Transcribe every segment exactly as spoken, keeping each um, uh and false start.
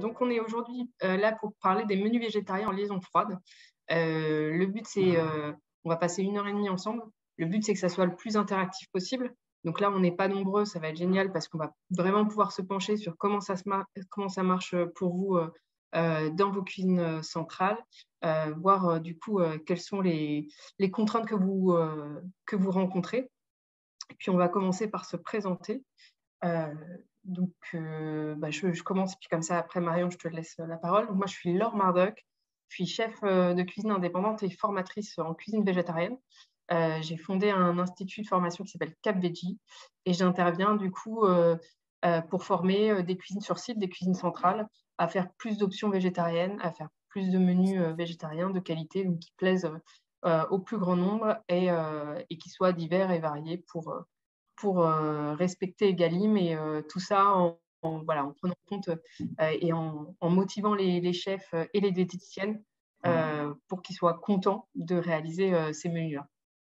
donc, on est aujourd'hui euh, là pour parler des menus végétariens en liaison froide. Euh, le but, c'est, euh, on va passer une heure et demie ensemble. Le but, c'est que ça soit le plus interactif possible. Donc là, on n'est pas nombreux, ça va être génial parce qu'on va vraiment pouvoir se pencher sur comment ça, se mar- comment ça marche pour vous euh, euh, dans vos cuisines euh, centrales, euh, voir euh, du coup euh, quelles sont les, les contraintes que vous, euh, que vous rencontrez. Et puis, on va commencer par se présenter. Euh, donc, euh, bah, je, je commence, puis comme ça, après, Marion, je te laisse la parole. Donc, moi, je suis Laure Marduk, je suis chef euh, de cuisine indépendante et formatrice en cuisine végétarienne. Euh, j'ai fondé un institut de formation qui s'appelle Cap Veggie et j'interviens du coup euh, euh, pour former euh, des cuisines sur site, des cuisines centrales, à faire plus d'options végétariennes, à faire plus de menus euh, végétariens de qualité, donc qui plaisent euh, au plus grand nombre et, euh, et qui soient divers et variés pour, euh, pour euh, respecter Egalim et euh, tout ça en, en, voilà, en prenant compte euh, et en, en motivant les, les chefs et les diététiciennes euh, pour qu'ils soient contents de réaliser euh, ces menus-là.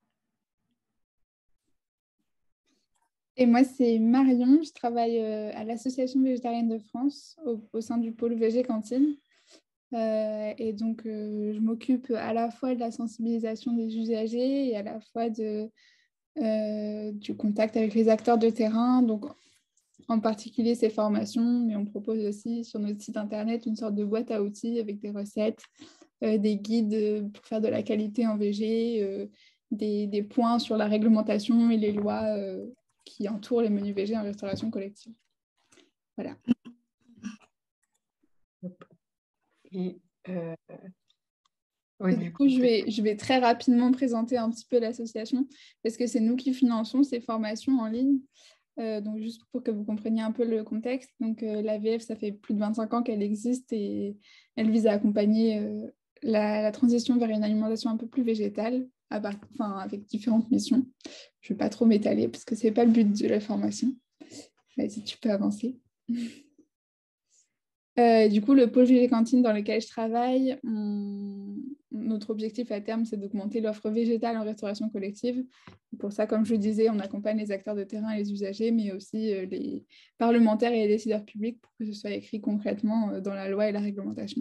Et moi, c'est Marion. Je travaille euh, à l'Association végétarienne de France au, au sein du pôle Végé Cantine. Euh, et donc, euh, je m'occupe à la fois de la sensibilisation des usagers et à la fois de, euh, du contact avec les acteurs de terrain. Donc, en particulier ces formations, mais on propose aussi sur notre site internet une sorte de boîte à outils avec des recettes, euh, des guides pour faire de la qualité en végé, euh, des, des points sur la réglementation et les lois euh, qui entourent les menus végé en restauration collective. Voilà. Et, euh, ouais, Et du du coup, coup, je vais, je vais très rapidement présenter un petit peu l'association parce que c'est nous qui finançons ces formations en ligne. Euh, donc, juste pour que vous compreniez un peu le contexte. Donc, euh, l'A V F, ça fait plus de vingt-cinq ans qu'elle existe et elle vise à accompagner euh, la, la transition vers une alimentation un peu plus végétale, à part, enfin, avec différentes missions. Je ne vais pas trop m'étaler parce que ce n'est pas le but de la formation. Vas-y, tu peux avancer. Euh, du coup, le pôle Végé Cantine dans lequel je travaille, on... notre objectif à terme, c'est d'augmenter l'offre végétale en restauration collective. Pour ça, comme je le disais, on accompagne les acteurs de terrain et les usagers, mais aussi euh, les parlementaires et les décideurs publics pour que ce soit écrit concrètement euh, dans la loi et la réglementation.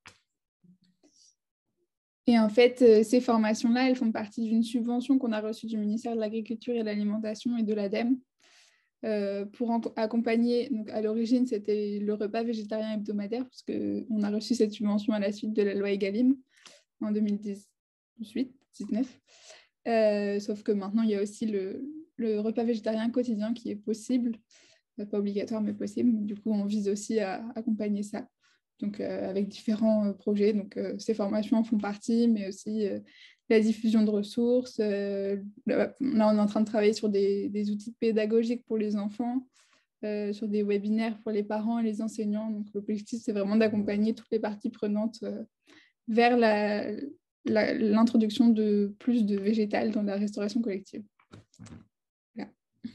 Et en fait, euh, ces formations-là, elles font partie d'une subvention qu'on a reçue du ministère de l'Agriculture et de l'Alimentation et de l'ADEME. Euh, pour accompagner, donc à l'origine, c'était le repas végétarien hebdomadaire, parce qu'on a reçu cette subvention à la suite de la loi Egalim en deux mille dix-huit dix-neuf. Euh, sauf que maintenant, il y a aussi le, le repas végétarien quotidien qui est possible, pas obligatoire, mais possible. Du coup, on vise aussi à accompagner ça. Donc, euh, avec différents euh, projets. Donc, euh, ces formations en font partie, mais aussi euh, la diffusion de ressources. Euh, là, on est en train de travailler sur des, des outils pédagogiques pour les enfants, euh, sur des webinaires pour les parents et les enseignants. Donc, l'objectif, c'est vraiment d'accompagner toutes les parties prenantes euh, vers la, la, l'introduction de plus de végétal dans la restauration collective. Voilà.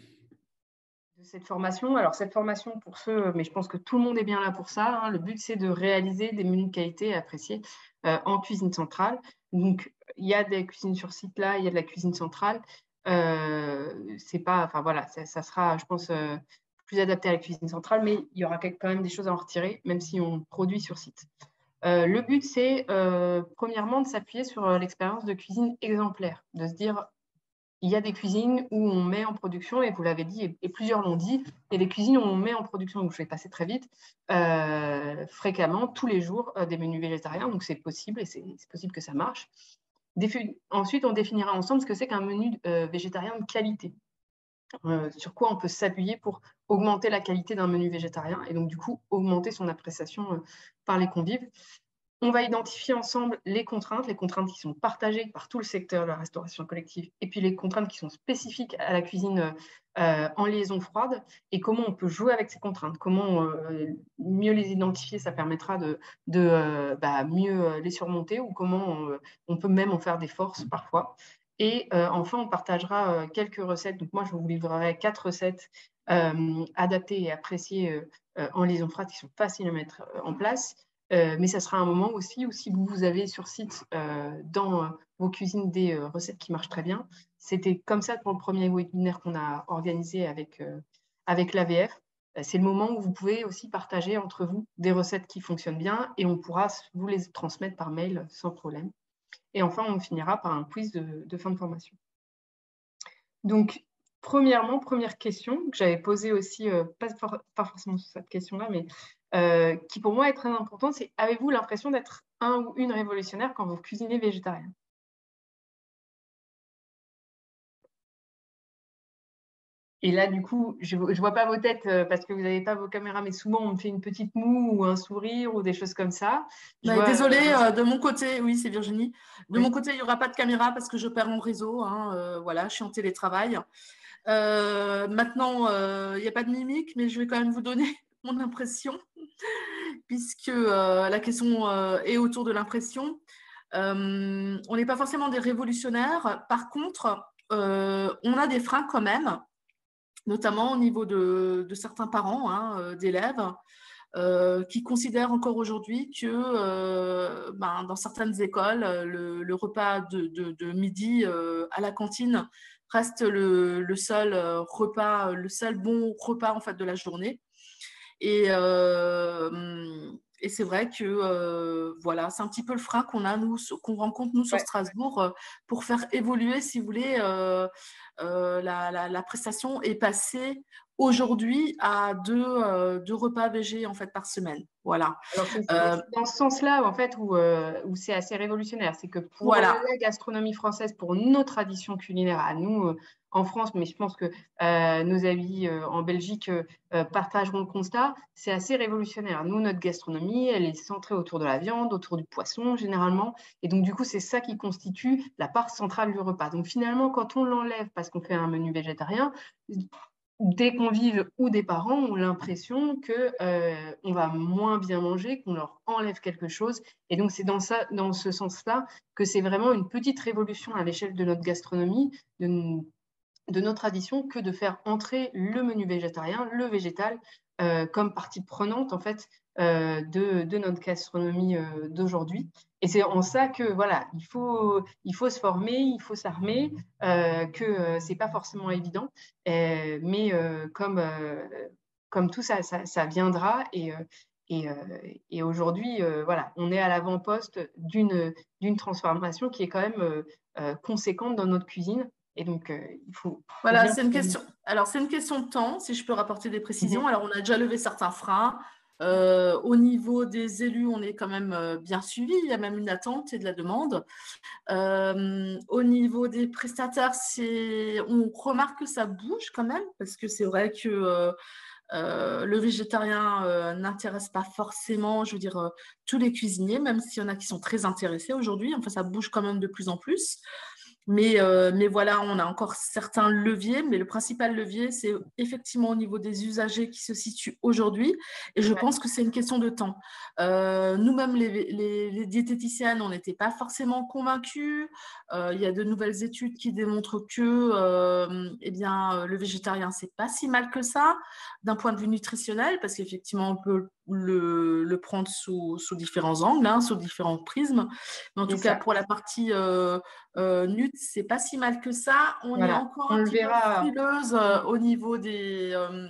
De cette formation. Alors, cette formation, pour ceux, mais je pense que tout le monde est bien là pour ça, hein, le but, c'est de réaliser des menus de qualité appréciés euh, en cuisine centrale. Donc, il y a des cuisines sur site là, il y a de la cuisine centrale. Euh, c'est pas, enfin voilà, ça, ça sera, je pense, euh, plus adapté à la cuisine centrale, mais il y aura quand même des choses à en retirer, même si on produit sur site. Euh, le but, c'est euh, premièrement de s'appuyer sur euh, l'expérience de cuisine exemplaire, de se dire, il y a des cuisines où on met en production, et vous l'avez dit, et, et plusieurs l'ont dit, il y a des cuisines où on met en production, donc je vais passer très vite, euh, fréquemment, tous les jours, euh, des menus végétariens, donc c'est possible, et c'est possible que ça marche. Défi- Ensuite, on définira ensemble ce que c'est qu'un menu euh, végétarien de qualité. Euh, sur quoi on peut s'appuyer pour augmenter la qualité d'un menu végétarien, et donc du coup, augmenter son appréciation euh, par les convives. On va identifier ensemble les contraintes, les contraintes qui sont partagées par tout le secteur de la restauration collective, et puis les contraintes qui sont spécifiques à la cuisine euh, en liaison froide, et comment on peut jouer avec ces contraintes, comment euh, mieux les identifier, ça permettra de, de euh, bah, mieux les surmonter, ou comment on, on peut même en faire des forces parfois. Et euh, enfin, on partagera euh, quelques recettes. Donc moi, je vous livrerai quatre recettes euh, adaptées et appréciées euh, en liaison froide qui sont faciles à mettre en place. Euh, mais ça sera un moment aussi où si vous avez sur site euh, dans euh, vos cuisines des euh, recettes qui marchent très bien. C'était comme ça pour le premier webinaire qu'on a organisé avec, euh, avec l'A V F. c'est le moment où vous pouvez aussi partager entre vous des recettes qui fonctionnent bien et on pourra vous les transmettre par mail sans problème. Et enfin, on finira par un quiz de, de fin de formation. Donc, premièrement, première question que j'avais posée aussi, euh, pas, for pas forcément sur cette question-là, mais euh, qui pour moi est très importante, c'est avez-vous l'impression d'être un ou une révolutionnaire quand vous cuisinez végétarien? Et là, du coup, je ne vois pas vos têtes euh, parce que vous n'avez pas vos caméras, mais souvent, on me fait une petite moue ou un sourire ou des choses comme ça. Bah, vois, désolée, euh, euh, de mon côté, oui, c'est Virginie. De oui. mon côté, il n'y aura pas de caméra parce que je perds mon réseau. Hein, euh, voilà, je suis en télétravail. Euh, maintenant, euh, il n'y a pas de mimique, mais je vais quand même vous donner mon impression, puisque euh, la question euh, est autour de l'impression. Euh, on n'est pas forcément des révolutionnaires. Par contre, euh, on a des freins quand même, notamment au niveau de, de certains parents, hein, d'élèves, euh, qui considèrent encore aujourd'hui que euh, ben, dans certaines écoles, le, le repas de, de, de midi euh, à la cantine reste le, le seul repas, le seul bon repas en fait de la journée. Et, euh, et c'est vrai que euh, voilà, c'est un petit peu le frein qu'on a nous, qu'on rencontre nous sur Ouais. Strasbourg euh, pour faire évoluer, si vous voulez, euh, euh, la, la, la prestation est passée aujourd'hui à deux, euh, deux repas végés en fait par semaine. Voilà. Alors, c'est Euh, dans ce sens-là, en fait, où, euh, où c'est assez révolutionnaire. C'est que pour voilà. la gastronomie française, pour nos traditions culinaires à nous, euh, en France, mais je pense que euh, nos amis euh, en Belgique euh, partageront le constat, c'est assez révolutionnaire. Nous, notre gastronomie, elle est centrée autour de la viande, autour du poisson, généralement. Et donc, du coup, c'est ça qui constitue la part centrale du repas. Donc, finalement, quand on l'enlève parce qu'on fait un menu végétarien, des convives ou des parents ont l'impression qu'on euh, va moins bien manger, qu'on leur enlève quelque chose. Et donc, c'est dans, ça, dans ce sens-là que c'est vraiment une petite révolution à l'échelle de notre gastronomie, de, de nos traditions, que de faire entrer le menu végétarien, le végétal, euh, comme partie prenante, en fait, euh, de, de notre gastronomie euh, d'aujourd'hui. Et c'est en ça que, voilà, il faut, il faut se former, il faut s'armer, euh, que euh, c'est pas forcément évident, euh, mais euh, comme, euh, comme tout ça, ça, ça viendra et, euh, et, euh, et aujourd'hui, euh, voilà, on est à l'avant-poste d'une d'une transformation qui est quand même euh, euh, conséquente dans notre cuisine. Et donc, euh, il faut. Voilà, c'est une question. Alors, c'est une question de temps, si je peux rapporter des précisions. Mmh. Alors, on a déjà levé certains freins. Euh, au niveau des élus, on est quand même euh, bien suivi. Il y a même une attente et de la demande. Euh, au niveau des prestataires, c'est, on remarque que ça bouge quand même, parce que c'est vrai que euh, euh, le végétarien euh, n'intéresse pas forcément, je veux dire, euh, tous les cuisiniers, même s'il y en a qui sont très intéressés aujourd'hui. Enfin, ça bouge quand même de plus en plus. Mais, euh, mais voilà, on a encore certains leviers, mais le principal levier, c'est effectivement au niveau des usagers qui se situent aujourd'hui. Et je Ouais. pense que c'est une question de temps. Euh, nous-mêmes, les, les, les diététiciennes, on n'était pas forcément convaincus. Euh, il y a de nouvelles études qui démontrent que euh, eh bien, le végétarien, c'est pas si mal que ça d'un point de vue nutritionnel, parce qu'effectivement, on peut le, le prendre sous, sous différents angles, hein, sous différents prismes. Mais en tout cas, pour la partie euh, euh, nut, c'est pas si mal que ça. On voilà. est encore On un le petit verra. peu frileuse euh, au niveau des, euh,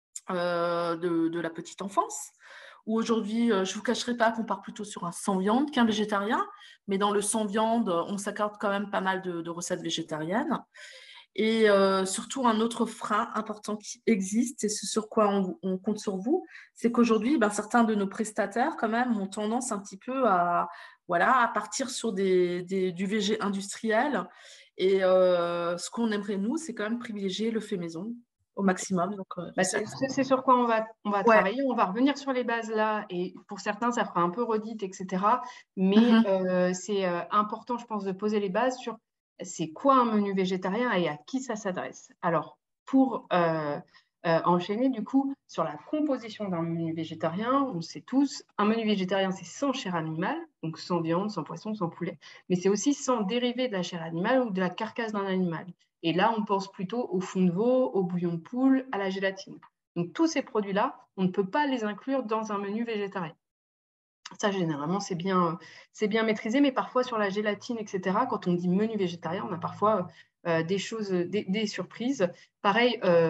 euh, de, de la petite enfance, où aujourd'hui, euh, je ne vous cacherai pas qu'on part plutôt sur un sans viande qu'un végétarien, mais dans le sans viande, on s'accorde quand même pas mal de, de recettes végétariennes. Et euh, surtout, un autre frein important qui existe, et ce sur quoi on, on compte sur vous, c'est qu'aujourd'hui, ben, certains de nos prestataires, quand même, ont tendance un petit peu à, voilà, à partir sur des, des, du végé industriel. Et euh, ce qu'on aimerait, nous, c'est quand même privilégier le fait maison au maximum. Donc, euh, Bah, c'est, c'est sur quoi on va, on va ouais. travailler. On va revenir sur les bases là. Et pour certains, ça fera un peu redite, et cetera. Mais Mm-hmm. euh, c'est euh, important, je pense, de poser les bases sur c'est quoi un menu végétarien et à qui ça s'adresse. Alors, pour euh, euh, enchaîner, du coup, sur la composition d'un menu végétarien, on sait tous, un menu végétarien, c'est sans chair animale, donc sans viande, sans poisson, sans poulet, mais c'est aussi sans dérivé de la chair animale ou de la carcasse d'un animal. Et là, on pense plutôt au fond de veau, au bouillon de poule, à la gélatine. Donc, tous ces produits-là, on ne peut pas les inclure dans un menu végétarien. Ça, généralement, c'est bien, c'est bien maîtrisé, mais parfois sur la gélatine, et cetera, quand on dit menu végétarien, on a parfois euh, des choses, des, des surprises. Pareil, euh,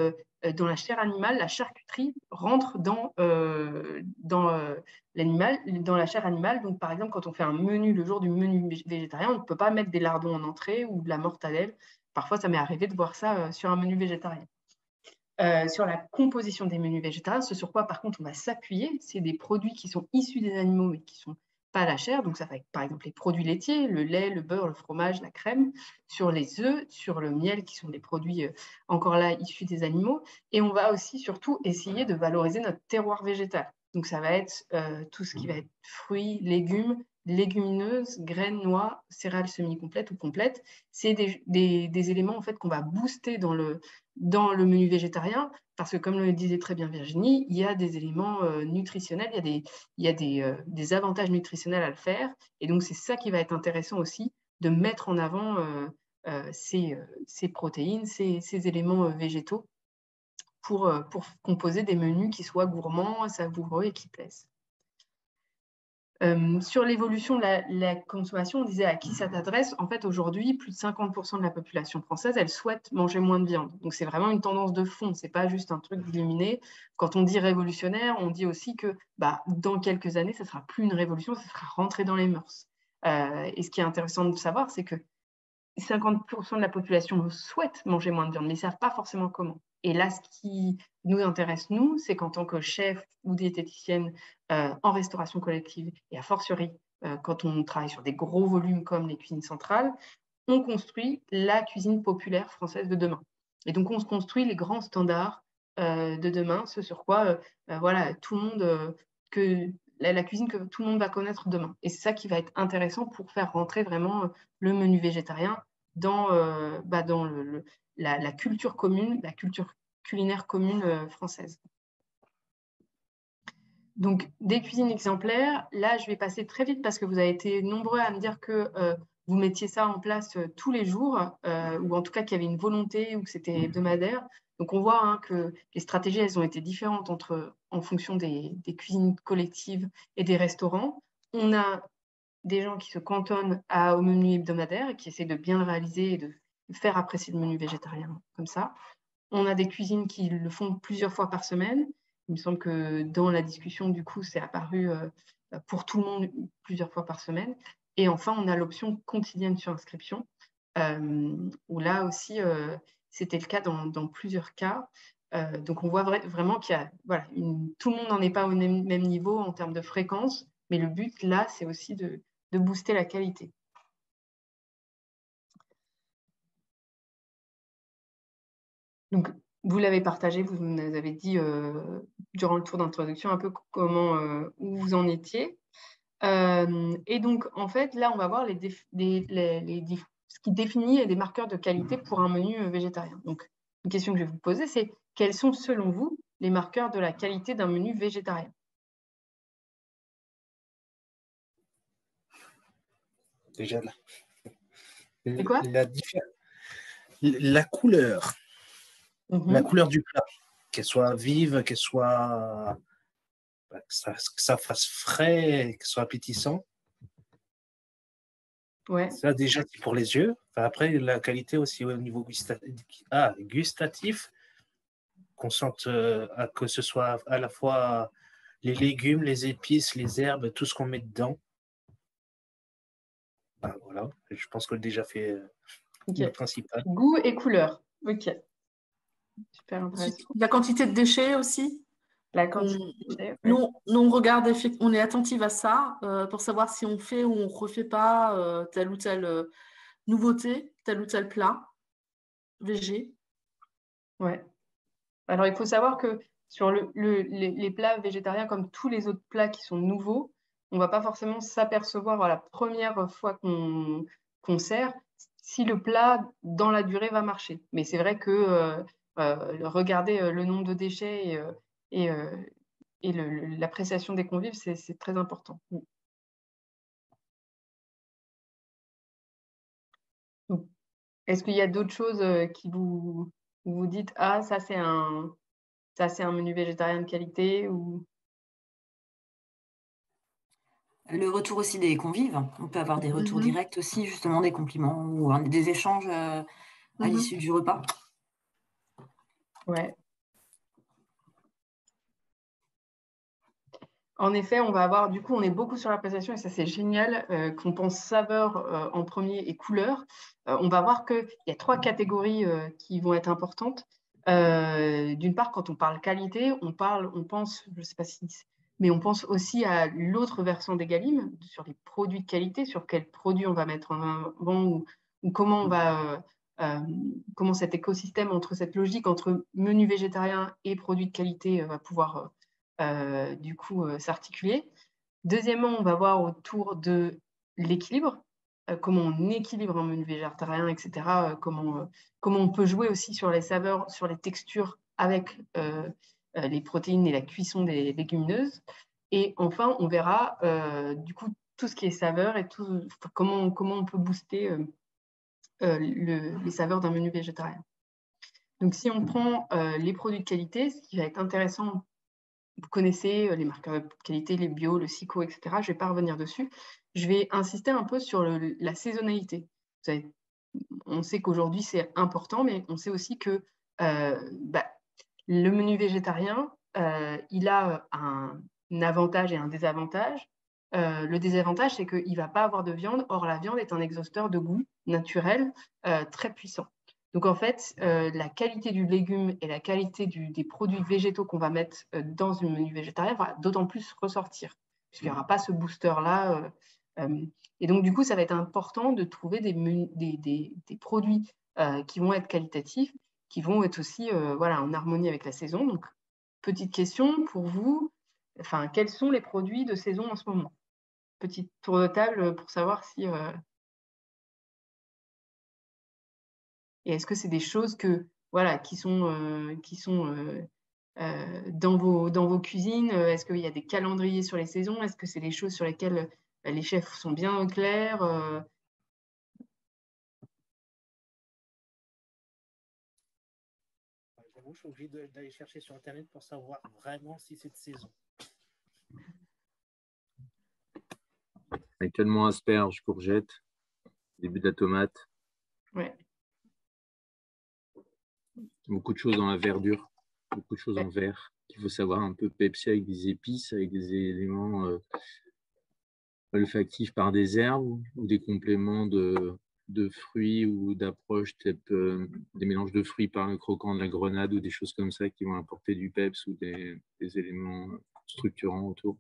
dans la chair animale, la charcuterie rentre dans, euh, dans euh, l'animal, dans la chair animale. Donc, par exemple, quand on fait un menu, le jour du menu végétarien, on ne peut pas mettre des lardons en entrée ou de la mortadelle. Parfois, ça m'est arrivé de voir ça euh, sur un menu végétarien. Euh, sur la composition des menus végétariens, ce sur quoi, par contre, on va s'appuyer, c'est des produits qui sont issus des animaux, mais qui ne sont pas la chair. Donc, ça va être, par exemple, les produits laitiers, le lait, le beurre, le fromage, la crème, sur les œufs, sur le miel, qui sont des produits, euh, encore là, issus des animaux. Et on va aussi, surtout, essayer de valoriser notre terroir végétal. Donc, ça va être euh, tout ce qui va être fruits, légumes, légumineuses, graines, noix, céréales semi-complètes ou complètes. C'est des, des, des éléments, en fait, qu'on va booster dans le, dans le menu végétarien, parce que, comme le disait très bien Virginie, il y a des éléments euh, nutritionnels, il y a, des, il y a des, euh, des avantages nutritionnels à le faire. Et donc, c'est ça qui va être intéressant aussi, de mettre en avant euh, euh, ces, euh, ces protéines, ces, ces éléments euh, végétaux pour, euh, pour composer des menus qui soient gourmands, savoureux et qui plaisent. Euh, sur l'évolution de la, la consommation, on disait à qui ça t'adresse. En fait, aujourd'hui, plus de cinquante pour cent de la population française, elle souhaite manger moins de viande. Donc, c'est vraiment une tendance de fond. Ce n'est pas juste un truc d'illuminé. Quand on dit révolutionnaire, on dit aussi que bah, dans quelques années, ce ne sera plus une révolution, ce sera rentré dans les mœurs. Euh, et ce qui est intéressant de savoir, c'est que cinquante pour cent de la population souhaite manger moins de viande, mais ils ne savent pas forcément comment. Et là, ce qui nous intéresse, nous, c'est qu'en tant que chef ou diététicienne euh, en restauration collective, et a fortiori, euh, quand on travaille sur des gros volumes comme les cuisines centrales, on construit la cuisine populaire française de demain. Et donc, on se construit les grands standards euh, de demain, ce sur quoi euh, euh, voilà, tout le monde, euh, que, la, la cuisine que tout le monde va connaître demain. Et c'est ça qui va être intéressant pour faire rentrer vraiment le menu végétarien dans, euh, bah, dans le, le, la, la culture commune, la culture culinaire commune euh, française. Donc, des cuisines exemplaires, là, je vais passer très vite parce que vous avez été nombreux à me dire que euh, vous mettiez ça en place euh, tous les jours, euh, ou en tout cas qu'il y avait une volonté ou que c'était hebdomadaire. Donc, on voit hein, que les stratégies, elles ont été différentes entre, en fonction des, des cuisines collectives et des restaurants. On a des gens qui se cantonnent à, au menu hebdomadaire et qui essaient de bien le réaliser et de faire apprécier le menu végétarien comme ça. On a des cuisines qui le font plusieurs fois par semaine. Il me semble que dans la discussion, du coup, c'est apparu euh, pour tout le monde plusieurs fois par semaine. Et enfin, on a l'option quotidienne sur inscription, euh, où là aussi, euh, c'était le cas dans, dans plusieurs cas. Euh, donc, on voit vra vraiment qu'il y a, voilà, une, tout le monde n'en est pas au même, même niveau en termes de fréquence, mais le but, là, c'est aussi de, de booster la qualité. Donc, vous l'avez partagé, vous nous avez dit euh, durant le tour d'introduction un peu comment, euh, où vous en étiez. Euh, et donc, en fait, là, on va voir les les, les, les ce qui définit des marqueurs de qualité pour un menu végétarien. Donc, une question que je vais vous poser, c'est quels sont, selon vous, les marqueurs de la qualité d'un menu végétarien? Déjà, là. C'est quoi? La, la couleur. Mm-hmm. La couleur du plat. Qu'elle soit vive, qu'elle soit... Que ça, que ça fasse frais, que ce soit appétissant. Ouais. Ça, déjà, c'est pour les yeux. Enfin, après, la qualité aussi au niveau gustatif, ah, gustatif qu'on sente euh, que ce soit à la fois les légumes, les épices, les herbes, tout ce qu'on met dedans. Ah, voilà, je pense que déjà fait euh, okay. le principal. Goût et couleur. Ok. Super intéressant. La quantité de déchets aussi. La quantité on, de déchets, nous, nous, on regarde, on est attentive à ça euh, pour savoir si on fait ou on ne refait pas euh, telle ou telle euh, nouveauté, tel ou tel plat végé. Ouais. Alors, il faut savoir que sur le, le, les, les plats végétariens, comme tous les autres plats qui sont nouveaux, on ne va pas forcément s'apercevoir à la première fois qu'on qu'on sert si le plat, dans la durée, va marcher. Mais c'est vrai que euh, euh, regarder le nombre de déchets et, euh, et, euh, et l'appréciation des convives, c'est très important. Est-ce qu'il y a d'autres choses qui vous, vous dites « Ah, ça, c'est un, ça, c'est un menu végétarien de qualité » ou... Le retour aussi des convives. On peut avoir des retours mm-hmm. directs aussi, justement, des compliments ou des échanges euh, à mm-hmm. l'issue du repas. Ouais. En effet, on va avoir, du coup, on est beaucoup sur l'appréciation et ça, c'est génial, euh, qu'on pense saveur euh, en premier et couleur. Euh, on va voir qu'il y a trois catégories euh, qui vont être importantes. Euh, d'une part, quand on parle qualité, on parle, on pense, je ne sais pas si, mais on pense aussi à l'autre versant des Galim, sur les produits de qualité, sur quels produits on va mettre en avant ou, ou comment on va, euh, euh, comment cet écosystème entre cette logique entre menu végétarien et produits de qualité euh, va pouvoir euh, du coup euh, s'articuler. Deuxièmement, on va voir autour de l'équilibre, euh, comment on équilibre un menu végétarien, et cetera. Euh, comment, euh, comment on peut jouer aussi sur les saveurs, sur les textures avec euh, euh, les protéines et la cuisson des légumineuses. Et enfin, on verra euh, du coup tout ce qui est saveur et tout, comment, comment on peut booster euh, euh, le, les saveurs d'un menu végétarien. Donc, si on prend euh, les produits de qualité, ce qui va être intéressant, vous connaissez les marqueurs de qualité, les bio, le SICO, et cetera. Je ne vais pas revenir dessus. Je vais insister un peu sur le, la saisonnalité. Vous savez, on sait qu'aujourd'hui, c'est important, mais on sait aussi que euh, bah, le menu végétarien, euh, il a un, un avantage et un désavantage. Euh, le désavantage, c'est qu'il ne va pas avoir de viande. Or, la viande est un exhausteur de goût naturel euh, très puissant. Donc, en fait, euh, la qualité du légume et la qualité du, des produits végétaux qu'on va mettre euh, dans une menu végétarien va d'autant plus ressortir, puisqu'il n'y aura pas ce booster-là. Euh, euh, et donc, du coup, ça va être important de trouver des, des, des, des produits euh, qui vont être qualitatifs, qui vont être aussi euh, voilà, en harmonie avec la saison. Donc, petite question pour vous, enfin, quels sont les produits de saison en ce moment? Petite tour de table pour savoir si... Euh, Et est-ce que c'est des choses que, voilà, qui sont, euh, qui sont euh, euh, dans, vos, dans vos cuisines? Est-ce qu'il y a des calendriers sur les saisons? Est-ce que c'est des choses sur lesquelles euh, les chefs sont bien au clair? euh... J'avoue, je suis obligé d'aller chercher sur Internet pour savoir vraiment si c'est de saison. Actuellement, asperges, courgettes, début de la tomate. Ouais. Beaucoup de choses dans la verdure, beaucoup de choses ouais. en vert. Il faut savoir un peu Pepsi avec des épices, avec des éléments euh, olfactifs par des herbes ou des compléments de, de fruits ou d'approches type euh, des mélanges de fruits par le croquant de la grenade ou des choses comme ça qui vont apporter du peps ou des, des éléments structurants autour.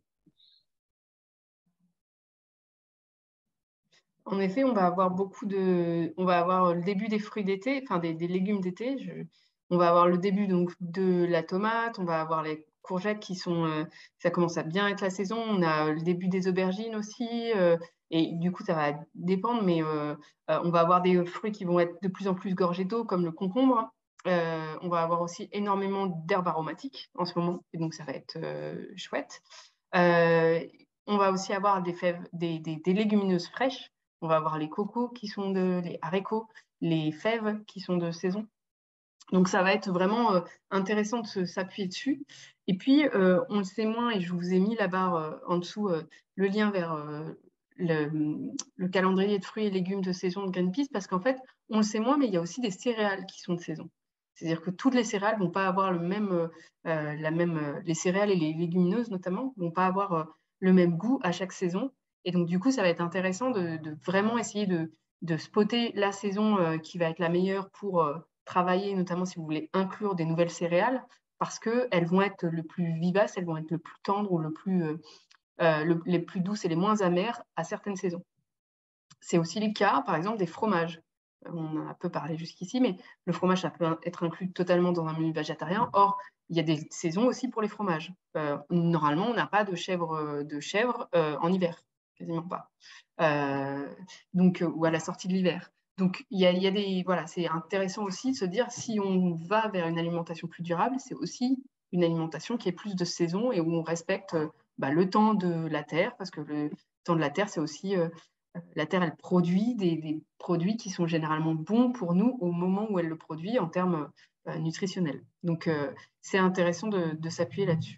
En effet, on va avoir beaucoup de, on va avoir le début des fruits d'été, enfin des, des légumes d'été. Je... On va avoir le début donc de la tomate, on va avoir les courgettes qui sont, euh, ça commence à bien être la saison. On a le début des aubergines aussi, euh, et du coup ça va dépendre, mais euh, euh, on va avoir des fruits qui vont être de plus en plus gorgés d'eau, comme le concombre. Euh, on va avoir aussi énormément d'herbes aromatiques en ce moment, et donc ça va être euh, chouette. Euh, on va aussi avoir des fèves, des, des, des légumineuses fraîches. On va avoir les cocos qui sont de, les haricots, les fèves qui sont de saison. Donc, ça va être vraiment euh, intéressant de s'appuyer dessus. Et puis, euh, on le sait moins, et je vous ai mis là-bas euh, en dessous euh, le lien vers euh, le, le calendrier de fruits et légumes de saison de Greenpeace, parce qu'en fait, on le sait moins, mais il y a aussi des céréales qui sont de saison. C'est-à-dire que toutes les céréales ne vont pas avoir le même, euh, la même, euh, les céréales et les légumineuses notamment, ne vont pas avoir euh, le même goût à chaque saison. Et donc, du coup, ça va être intéressant de, de vraiment essayer de, de spotter la saison euh, qui va être la meilleure pour euh, travailler, notamment si vous voulez inclure des nouvelles céréales, parce qu'elles vont être le plus vivaces, elles vont être le plus tendres ou le plus, euh, euh, le, les plus douces et les moins amères à certaines saisons. C'est aussi le cas, par exemple, des fromages. On en a peu parlé jusqu'ici, mais le fromage, ça peut être inclus totalement dans un menu végétarien. Or, il y a des saisons aussi pour les fromages. Euh, normalement, on n'a pas de chèvre, de chèvre euh, en hiver, quasiment pas. Euh, donc, euh, ou à la sortie de l'hiver. Donc, il y a, il y a des, voilà, c'est intéressant aussi de se dire si on va vers une alimentation plus durable, c'est aussi une alimentation qui est plus de saison et où on respecte euh, bah, le temps de la terre, parce que le temps de la terre, c'est aussi euh, la terre, elle produit des, des produits qui sont généralement bons pour nous au moment où elle le produit en termes euh, nutritionnels. Donc, euh, c'est intéressant de, de s'appuyer là-dessus.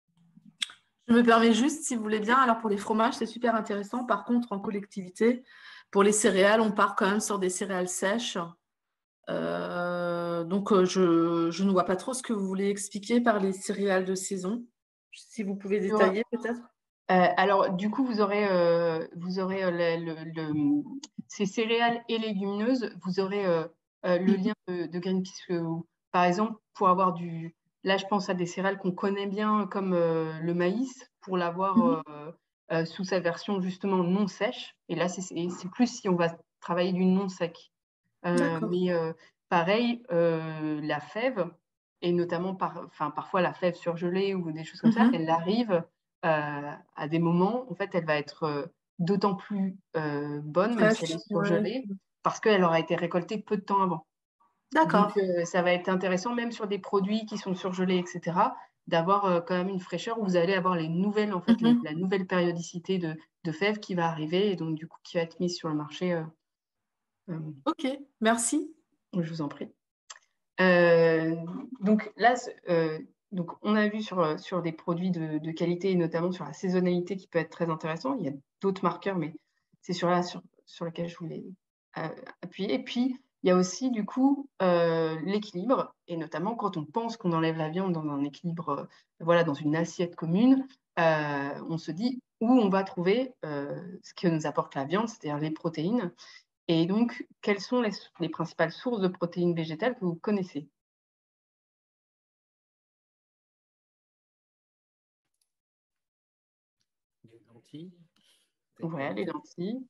Je me permets juste, si vous voulez bien, alors pour les fromages, c'est super intéressant. Par contre, en collectivité, pour les céréales, on part quand même sur des céréales sèches. Euh, donc, je, je ne vois pas trop ce que vous voulez expliquer par les céréales de saison. Si vous pouvez détailler peut-être. Euh, alors, du coup, vous aurez, euh, vous aurez euh, le, le, le, ces céréales et légumineuses, vous aurez euh, euh, le lien de, de Greenpeace. Euh, par exemple, pour avoir du... Là, je pense à des céréales qu'on connaît bien, comme euh, le maïs, pour l'avoir Mhm. euh, euh, sous sa version justement non sèche. Et là, c'est plus si on va travailler du non sec. Euh, D'accord. mais euh, pareil, euh, la fève, et notamment par, enfin, parfois la fève surgelée ou des choses comme ça, Mhm. elle arrive euh, à des moments, en fait, elle va être euh, d'autant plus euh, bonne, même si elle Fraîche. est Ouais. surgelée, parce qu'elle aura été récoltée peu de temps avant. D'accord. Donc, euh, ça va être intéressant, même sur des produits qui sont surgelés, et cetera, d'avoir euh, quand même une fraîcheur où vous allez avoir les nouvelles, en fait, les- Mhm. la nouvelle périodicité de, de fèves qui va arriver et donc, du coup, qui va être mise sur le marché. euh, euh, Ok, merci. je vous en prie. Euh, donc là, euh, donc on a vu sur, sur des produits de, de qualité et notamment sur la saisonnalité qui peut être très intéressant. Il y a d'autres marqueurs, mais c'est sur là sur, sur lequel je voulais euh, appuyer. Et puis, il y a aussi du coup euh, l'équilibre, et notamment quand on pense qu'on enlève la viande dans un équilibre, euh, voilà, dans une assiette commune, euh, on se dit où on va trouver euh, ce que nous apporte la viande, c'est-à-dire les protéines. Et donc, quelles sont les, les principales sources de protéines végétales que vous connaissez? Des lentilles. Des Ouais, les lentilles. lentilles.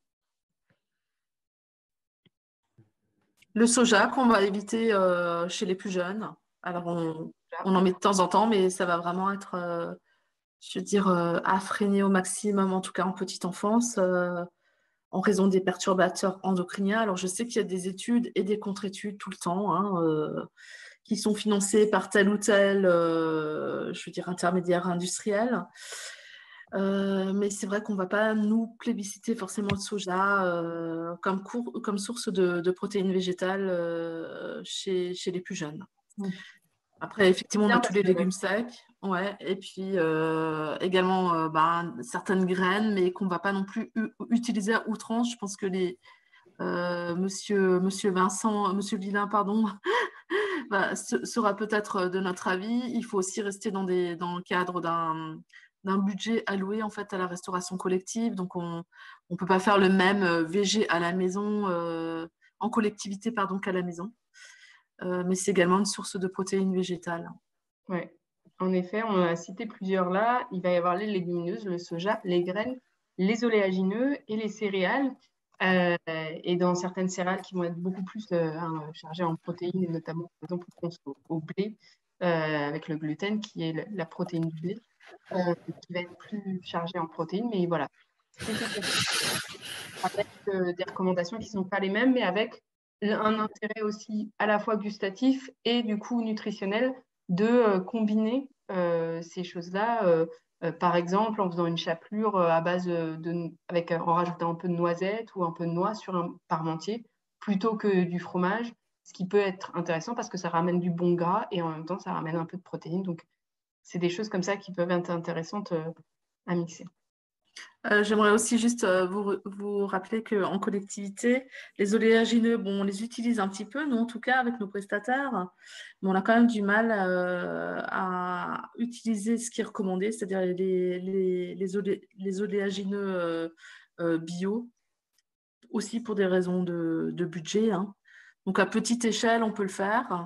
Le soja qu'on va éviter euh, chez les plus jeunes. Alors, on, on en met de temps en temps, mais ça va vraiment être, euh, je veux dire, euh, à freiner au maximum, en tout cas en petite enfance, euh, en raison des perturbateurs endocriniens. Alors, je sais qu'il y a des études et des contre-études tout le temps, hein, euh, qui sont financées par tel ou tel, euh, je veux dire, intermédiaire industriel. Euh, mais c'est vrai qu'on ne va pas nous plébisciter forcément le soja euh, comme, cour- comme source de, de protéines végétales euh, chez, chez les plus jeunes. Mm. Après, effectivement, on Bien a tous parce les que légumes secs, ouais, et puis euh, également euh, ben, certaines graines, mais qu'on ne va pas non plus u- utiliser à outrance. Je pense que les euh, Monsieur, Monsieur Vincent, Monsieur Villain, pardon, bah, se- sera peut-être de notre avis. Il faut aussi rester dans, des, dans le cadre d'un d'un budget alloué en fait à la restauration collective. Donc on ne peut pas faire le même euh, V G à la maison, euh, en collectivité pardon, qu'à la maison. Euh, mais c'est également une source de protéines végétales. ouais. En effet, on a cité plusieurs là. Il va y avoir les légumineuses, le soja, les graines, les oléagineux et les céréales. Euh, et dans certaines céréales qui vont être beaucoup plus euh, hein, chargées en protéines, et notamment, par exemple, on pense au, au blé euh, avec le gluten, qui est le- la protéine du blé, euh, qui va être plus chargée en protéines. Mais voilà, spécifiquement avec euh, des recommandations qui ne sont pas les mêmes, mais avec un intérêt aussi à la fois gustatif et du coup nutritionnel de euh, combiner euh, ces choses-là, euh, euh, par exemple en faisant une chapelure euh, à base de, avec, euh, en rajoutant un peu de noisette ou un peu de noix sur un parmentier, plutôt que du fromage, ce qui peut être intéressant parce que ça ramène du bon gras et en même temps ça ramène un peu de protéines. Donc c'est des choses comme ça qui peuvent être intéressantes euh, à mixer. Euh, j'aimerais aussi juste euh, vous, vous rappeler qu'en collectivité, les oléagineux, bon, on les utilise un petit peu, nous en tout cas, avec nos prestataires, mais on a quand même du mal euh, à utiliser ce qui est recommandé, c'est-à-dire les, les, les, olé, les oléagineux euh, euh, bio, aussi pour des raisons de, de budget, hein. Donc à petite échelle, on peut le faire.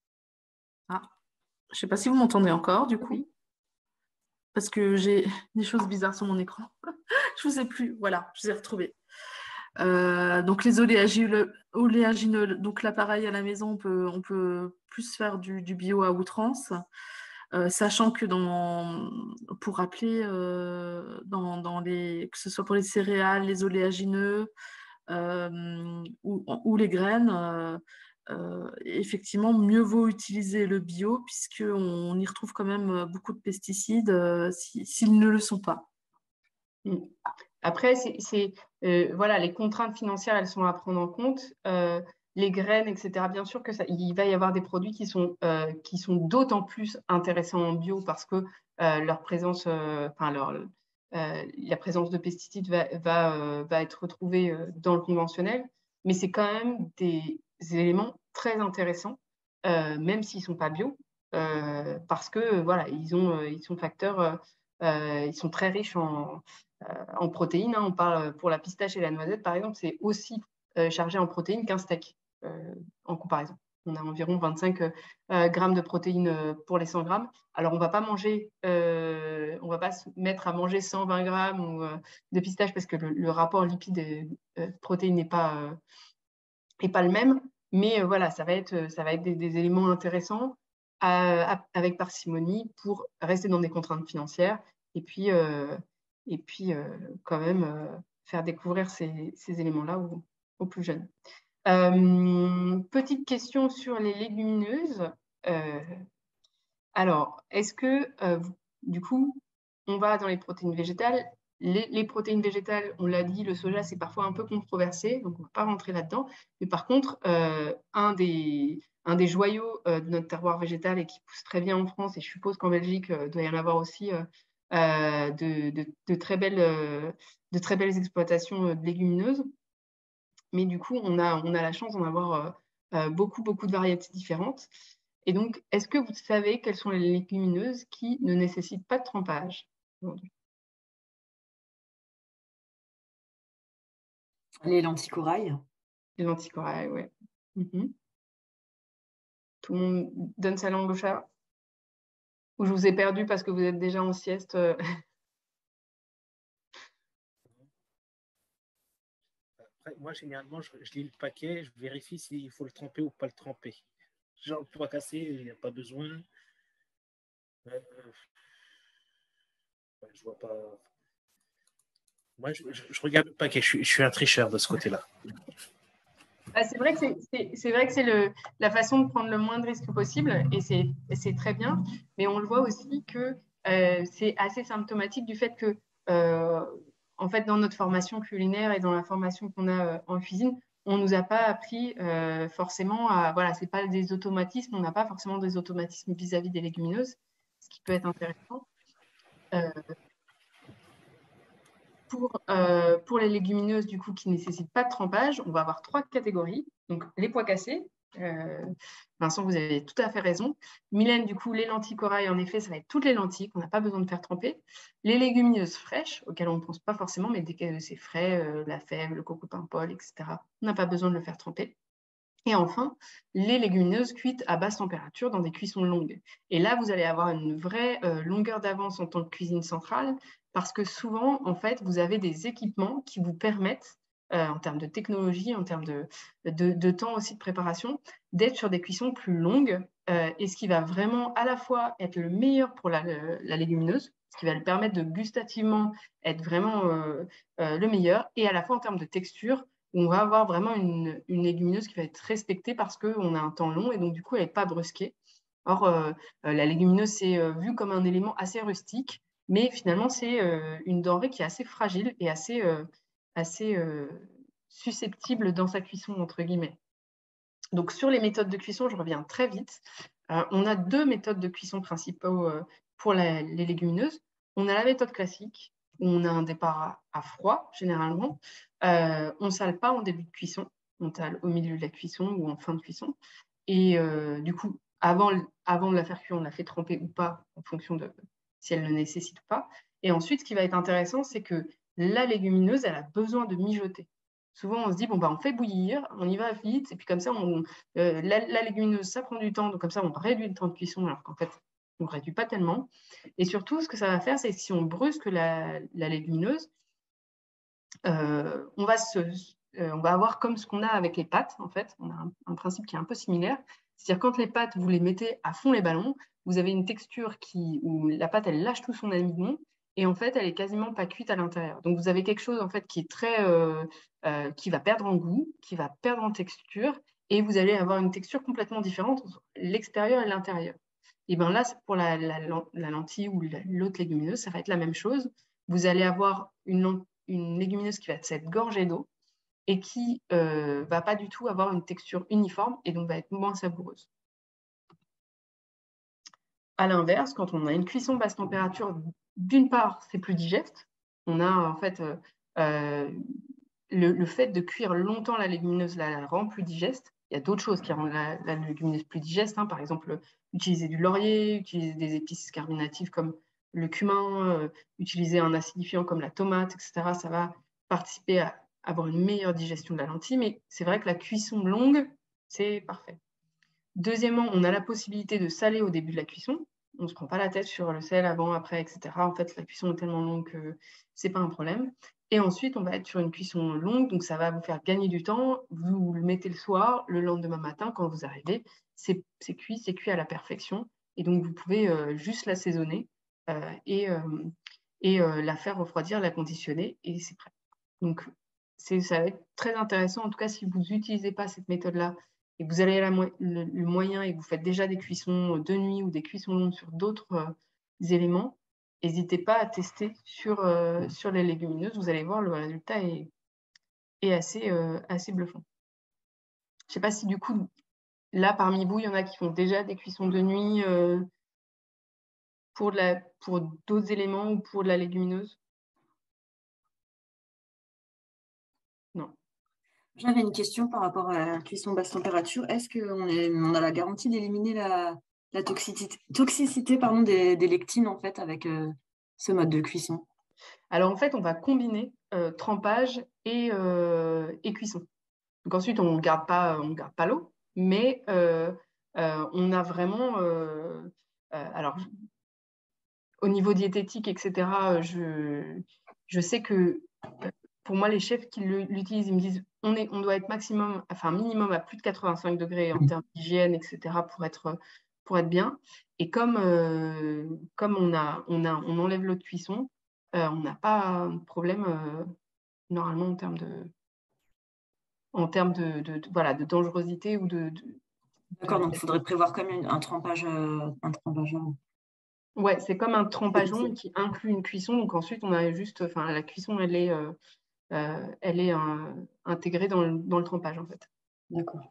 Ah, je ne sais pas si vous m'entendez encore, du coup, Oui. parce que j'ai des choses bizarres sur mon écran. Je ne vous ai plus, voilà, je vous ai retrouvé. Euh, donc les oléagineux, oléagineux, donc là pareil à la maison, on peut, on peut plus faire du, du bio à outrance, euh, sachant que dans, pour rappeler, euh, dans, dans les, que ce soit pour les céréales, les oléagineux euh, ou, ou les graines, euh, euh, effectivement, mieux vaut utiliser le bio puisqu'on y retrouve quand même beaucoup de pesticides euh, si- s'ils ne le sont pas. Mm. Après, c'est, c'est, euh, voilà, les contraintes financières, elles sont à prendre en compte. Euh, les graines, et cetera. Bien sûr que ça, il va y avoir des produits qui sont, euh, qui sont d'autant plus intéressants en bio parce que euh, leur présence, euh, enfin leur, euh, la présence de pesticides va, va, euh, va être retrouvée euh, dans le conventionnel. Mais c'est quand même des éléments très intéressants, euh, même s'ils ne sont pas bio. euh, parce que voilà, ils, ont, ils sont facteurs, euh, ils sont très riches en, euh, en protéines. Hein. On parle pour la pistache et la noisette, par exemple, c'est aussi euh, chargé en protéines qu'un steak euh, en comparaison. On a environ vingt-cinq euh, grammes de protéines pour les cent grammes. Alors, on ne va pas manger, euh, on va pas se mettre à manger cent vingt grammes ou, euh, de pistache parce que le, le rapport lipides-protéines n'est pas, euh, est pas le même. Mais euh, voilà, ça va être, ça va être des, des éléments intéressants à, à, avec parcimonie pour rester dans des contraintes financières et puis, euh, et puis euh, quand même euh, faire découvrir ces, ces éléments-là aux, aux plus jeunes. Euh, petite question sur les légumineuses. Euh, alors, est-ce que, euh, du coup, on va dans les protéines végétales. Les, les protéines végétales, on l'a dit, le soja, c'est parfois un peu controversé, donc on ne va pas rentrer là-dedans. Mais par contre, euh, un, des, un des joyaux euh, de notre terroir végétal et qui pousse très bien en France, et je suppose qu'en Belgique, euh, doit y en avoir aussi euh, euh, de, de, de, très belles, euh, de très belles exploitations de légumineuses. Mais du coup, on a, on a la chance d'en avoir euh, beaucoup, beaucoup de variétés différentes. Et donc, est-ce que vous savez quelles sont les légumineuses qui ne nécessitent pas de trempage aujourd'hui? Les lentilles corail. Les lentilles corail, oui. Mm-hmm. Tout le monde donne sa langue au chat? Ou je vous ai perdu parce que vous êtes déjà en sieste? Après, moi, généralement, je, je lis le paquet, je vérifie s'il faut le tremper ou pas le tremper. Genre, le poids cassé, il n'y a pas besoin. Euh, ouais, je vois pas. Moi, je, je, je regarde le paquet, je suis, je suis un tricheur de ce côté-là. Ah, c'est vrai que c'est, c'est vrai que c'est le, la façon de prendre le moins de risques possible et c'est, c'est très bien, mais on le voit aussi que euh, c'est assez symptomatique du fait que, euh, en fait, dans notre formation culinaire et dans la formation qu'on a euh, en cuisine, on ne nous a pas appris euh, forcément à, voilà, c'est pas des automatismes, on n'a pas forcément des automatismes vis-à-vis des légumineuses, ce qui peut être intéressant. Euh, Pour, euh, pour les légumineuses du coup qui ne nécessitent pas de trempage, on va avoir trois catégories. Donc les pois cassés, euh, Vincent, vous avez tout à fait raison. Mylène, du coup, les lentilles corail, en effet, ça va être toutes les lentilles qu'on n'a pas besoin de faire tremper. Les légumineuses fraîches, auxquelles on ne pense pas forcément, mais dès que c'est frais, euh, la fève, le coco paimpol, et cetera, on n'a pas besoin de le faire tremper. Et enfin, les légumineuses cuites à basse température dans des cuissons longues. Et là, vous allez avoir une vraie euh, longueur d'avance en tant que cuisine centrale parce que souvent, en fait, vous avez des équipements qui vous permettent, euh, en termes de technologie, en termes de, de, de temps aussi de préparation, d'être sur des cuissons plus longues euh, et ce qui va vraiment à la fois être le meilleur pour la, la légumineuse, ce qui va lui permettre de gustativement être vraiment euh, euh, le meilleur et à la fois en termes de texture, on va avoir vraiment une, une légumineuse qui va être respectée parce qu'on a un temps long et donc du coup, elle n'est pas brusquée. Or, euh, la légumineuse, c'est euh, vu comme un élément assez rustique, mais finalement, c'est euh, une denrée qui est assez fragile et assez, euh, assez euh, susceptible dans sa cuisson, entre guillemets. Donc, sur les méthodes de cuisson, je reviens très vite. Euh, on a deux méthodes de cuisson principaux euh, pour la, les légumineuses. On a la méthode classique, où on a un départ à, à froid, généralement. Euh, on ne sale pas en début de cuisson, on sale au milieu de la cuisson ou en fin de cuisson. Et euh, du coup, avant, avant de la faire cuire, on la fait tremper ou pas, en fonction de si elle le nécessite ou pas. Et ensuite, ce qui va être intéressant, c'est que la légumineuse, elle a besoin de mijoter. Souvent, on se dit, bon, bah, on fait bouillir, on y va vite, et puis comme ça, on, euh, la, la légumineuse, ça prend du temps, donc comme ça, on réduit le temps de cuisson, alors qu'en fait, on ne réduit pas tellement. Et surtout, ce que ça va faire, c'est que si on brusque la, la légumineuse, euh, on, va se, euh, on va avoir comme ce qu'on a avec les pâtes, en fait. On a un, un principe qui est un peu similaire. C'est-à-dire, quand les pâtes, vous les mettez à fond les ballons, vous avez une texture qui, où la pâte, elle lâche tout son amidon, et en fait, elle est quasiment pas cuite à l'intérieur. Donc, vous avez quelque chose, en fait, qui est très... Euh, euh, qui va perdre en goût, qui va perdre en texture, et vous allez avoir une texture complètement différente entre l'extérieur et l'intérieur. Et bien là, pour la, la, la lentille ou l'autre légumineuse, ça va être la même chose. Vous allez avoir une, une légumineuse qui va être gorgée d'eau et qui ne euh, va pas du tout avoir une texture uniforme et donc va être moins savoureuse. À l'inverse, quand on a une cuisson basse température, d'une part, c'est plus digeste. On a en fait euh, euh, le, le fait de cuire longtemps la légumineuse la rend plus digeste. il y a d'autres choses qui rendent la, la légumineuse plus digeste, hein. Par exemple, utiliser du laurier, utiliser des épices carminatives comme le cumin, euh, utiliser un acidifiant comme la tomate, et cetera. Ça va participer à avoir une meilleure digestion de la lentille, mais c'est vrai que la cuisson longue, c'est parfait. Deuxièmement, on a la possibilité de saler au début de la cuisson. On ne se prend pas la tête sur le sel avant, après, et cetera. En fait, la cuisson est tellement longue que ce n'est pas un problème. Et ensuite, on va être sur une cuisson longue, donc ça va vous faire gagner du temps. Vous le mettez le soir, le lendemain matin, quand vous arrivez, c'est cuit, c'est cuit à la perfection. Et donc, vous pouvez euh, juste l'assaisonner euh, et, euh, et euh, la faire refroidir, la conditionner, et c'est prêt. Donc, ça va être très intéressant. En tout cas, si vous n'utilisez pas cette méthode-là et que vous avez la mo le, le moyen et que vous faites déjà des cuissons de nuit ou des cuissons longues sur d'autres euh, éléments, n'hésitez pas à tester sur, euh, sur les légumineuses. Vous allez voir, le résultat est, est assez, euh, assez bluffant. Je ne sais pas si du coup, là, parmi vous, il y en a qui font déjà des cuissons de nuit euh, pour, pour d'autres éléments ou pour de la légumineuse. Non. J'avais une question par rapport à la cuisson basse température. Est-ce qu'on on a la garantie d'éliminer la, la toxicité, toxicité pardon, des, des lectines en fait, avec euh, ce mode de cuisson? Alors, en fait, on va combiner euh, trempage et, euh, et cuisson. Donc, ensuite, on ne garde pas, on garde pas l'eau, mais euh, euh, on a vraiment... Euh, euh, alors, au niveau diététique, et cetera, je, je sais que pour moi, les chefs qui l'utilisent, ils me disent on, est, on doit être maximum, enfin minimum à plus de quatre-vingt-cinq degrés en termes d'hygiène, et cetera, pour être, pour être bien. Et comme, euh, comme on, a, on, a, on enlève l'eau de cuisson, euh, on n'a pas de problème euh, normalement en termes de, en termes de, de, de, voilà, de dangerosité ou de... de D'accord, donc il faudrait prévoir quand même un trempage. Euh, un trempage. Ouais, c'est comme un trempage long qui inclut une cuisson. Donc ensuite, on a juste, enfin, la cuisson, elle est, euh, euh, elle est euh, intégrée dans le, dans le trempage, en fait. D'accord.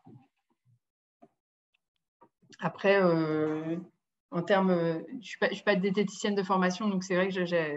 Après, euh, en termes, je ne suis, suis pas diététicienne de formation, donc c'est vrai que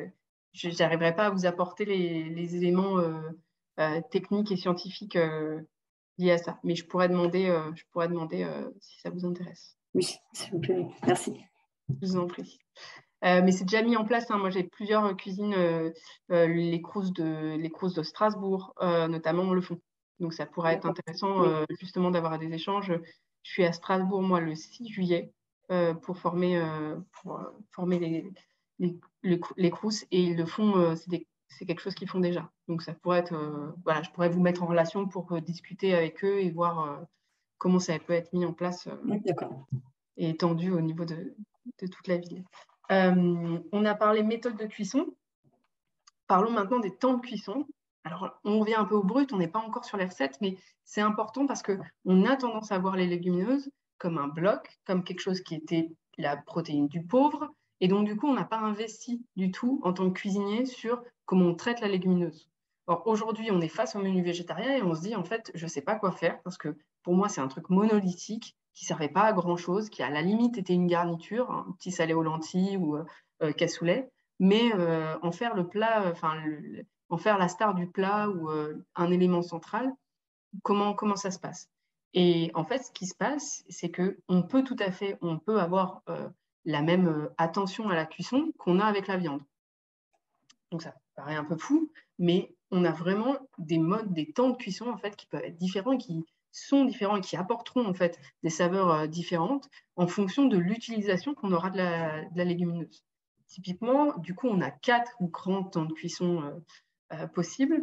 je n'arriverai pas à vous apporter les, les éléments euh, euh, techniques et scientifiques euh, liés à ça. Mais je pourrais demander, euh, je pourrais demander euh, si ça vous intéresse. Oui, s'il vous plaît. Merci. Je vous en prie. Euh, mais c'est déjà mis en place. Hein. Moi, j'ai plusieurs cuisines, euh, euh, les crousses de, les crousses de Strasbourg, euh, notamment, le font. Donc, ça pourrait être intéressant euh, justement d'avoir des échanges. Je suis à Strasbourg, moi, le six juillet, euh, pour former, euh, pour, euh, former les, les, les, les crousses. Et ils le font, euh, c'est quelque chose qu'ils font déjà. Donc, ça pourrait être, euh, voilà, je pourrais vous mettre en relation pour euh, discuter avec eux et voir euh, comment ça peut être mis en place euh, et étendu au niveau de, de toute la ville. Euh, on a parlé méthode de cuisson. Parlons maintenant des temps de cuisson. Alors, on revient un peu au brut, on n'est pas encore sur les recettes, mais c'est important parce qu'on a tendance à voir les légumineuses comme un bloc, comme quelque chose qui était la protéine du pauvre. Et donc, du coup, on n'a pas investi du tout en tant que cuisinier sur comment on traite la légumineuse. Or, aujourd'hui, on est face au menu végétarien et on se dit, en fait, je ne sais pas quoi faire parce que pour moi, c'est un truc monolithique qui ne servait pas à grand-chose, qui à la limite était une garniture, un petit salé aux lentilles ou euh, cassoulet, mais euh, en faire le plat, enfin, euh, en faire la star du plat ou euh, un élément central, comment, comment ça se passe? Et en fait, ce qui se passe, c'est qu'on peut tout à fait, on peut avoir euh, la même euh, attention à la cuisson qu'on a avec la viande. Donc ça paraît un peu fou, mais on a vraiment des modes, des temps de cuisson en fait qui peuvent être différents et qui sont différents et qui apporteront en fait des saveurs euh, différentes en fonction de l'utilisation qu'on aura de la, de la légumineuse. Typiquement, du coup, on a quatre grands temps de cuisson euh, euh, possibles.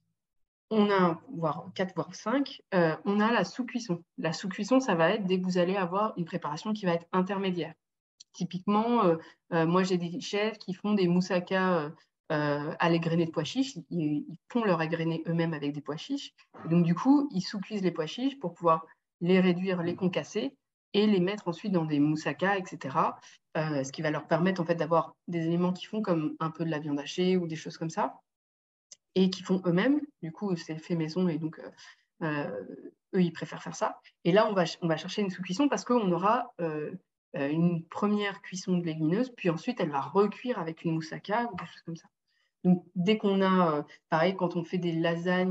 On a voire quatre, voire cinq. Euh, on a la sous-cuisson. La sous-cuisson, ça va être dès que vous allez avoir une préparation qui va être intermédiaire. Typiquement, euh, euh, moi, j'ai des chefs qui font des moussaka euh, euh, à l'égrené de pois chiches. Ils, ils font leur égrené eux-mêmes avec des pois chiches. Et donc, du coup, ils sous-cuisent les pois chiches pour pouvoir les réduire, les concasser et les mettre ensuite dans des moussaka, et cetera. Euh, ce qui va leur permettre en fait d'avoir des éléments qui font comme un peu de la viande hachée ou des choses comme ça et qui font eux-mêmes. Du coup, c'est fait maison et donc euh, euh, eux, ils préfèrent faire ça. Et là, on va, on va chercher une sous-cuisson parce qu'on aura euh, une première cuisson de légumineuse, puis ensuite, elle va recuire avec une moussaka ou des choses comme ça. Donc, dès qu'on a, euh, pareil, quand on fait des lasagnes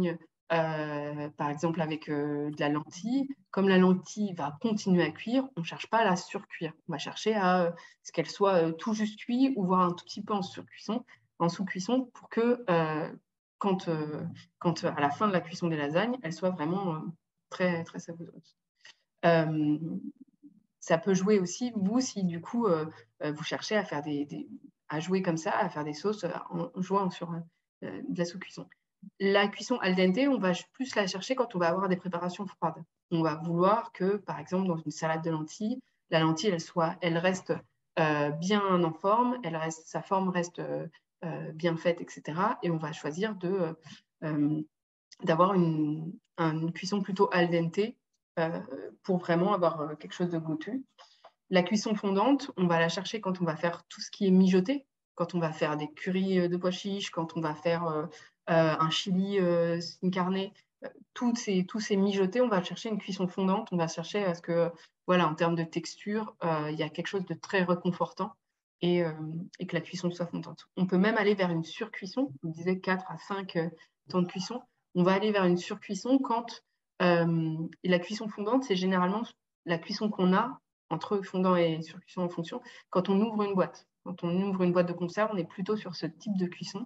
euh, par exemple avec euh, de la lentille, comme la lentille va continuer à cuire, on ne cherche pas à la surcuire. On va chercher à euh, ce qu'elle soit euh, tout juste cuite ou voire un tout petit peu en surcuisson, en sous-cuisson, pour que euh, quand, euh, quand à la fin de la cuisson des lasagnes, elle soit vraiment euh, très, très savoureuse. Euh, ça peut jouer aussi, vous, si du coup, euh, vous cherchez à faire des, des, à jouer comme ça, à faire des sauces en jouant sur euh, de la sous-cuisson. La cuisson al dente, on va plus la chercher quand on va avoir des préparations froides. On va vouloir que, par exemple, dans une salade de lentilles, la lentille, elle, soit, elle reste euh, bien en forme, elle reste, sa forme reste euh, bien faite, et cetera. Et on va choisir de, euh, d'avoir une, une cuisson plutôt al dente euh, pour vraiment avoir quelque chose de goûtu. La cuisson fondante, on va la chercher quand on va faire tout ce qui est mijoté, quand on va faire des currys de pois chiches, quand on va faire euh, euh, un chili euh, sin carne, euh, tous ces, tous ces mijotés, on va chercher une cuisson fondante, on va chercher à ce que, voilà, en termes de texture, euh, il y a quelque chose de très réconfortant et, euh, et que la cuisson soit fondante. On peut même aller vers une surcuisson, on disait quatre à cinq euh, temps de cuisson, on va aller vers une surcuisson quand euh, la cuisson fondante, c'est généralement la cuisson qu'on a entre fondant et surcuisson en fonction. Quand on ouvre une boîte, quand on ouvre une boîte de conserve, on est plutôt sur ce type de cuisson.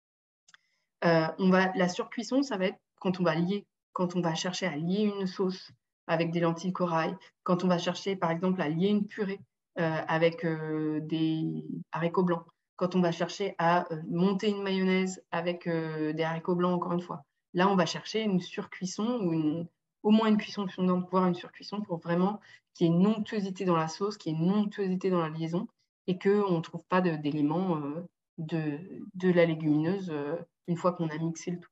Euh, on va, la surcuisson, ça va être quand on va lier, quand on va chercher à lier une sauce avec des lentilles corail, quand on va chercher, par exemple, à lier une purée euh, avec euh, des haricots blancs, quand on va chercher à euh, monter une mayonnaise avec euh, des haricots blancs, encore une fois. Là, on va chercher une surcuisson ou une, au moins une cuisson fondante, voire une surcuisson pour vraiment qu'il y ait une onctuosité dans la sauce, qu'il y ait une onctuosité dans la liaison et qu'on ne trouve pas d'éléments euh, de, de la légumineuse euh, une fois qu'on a mixé le tout.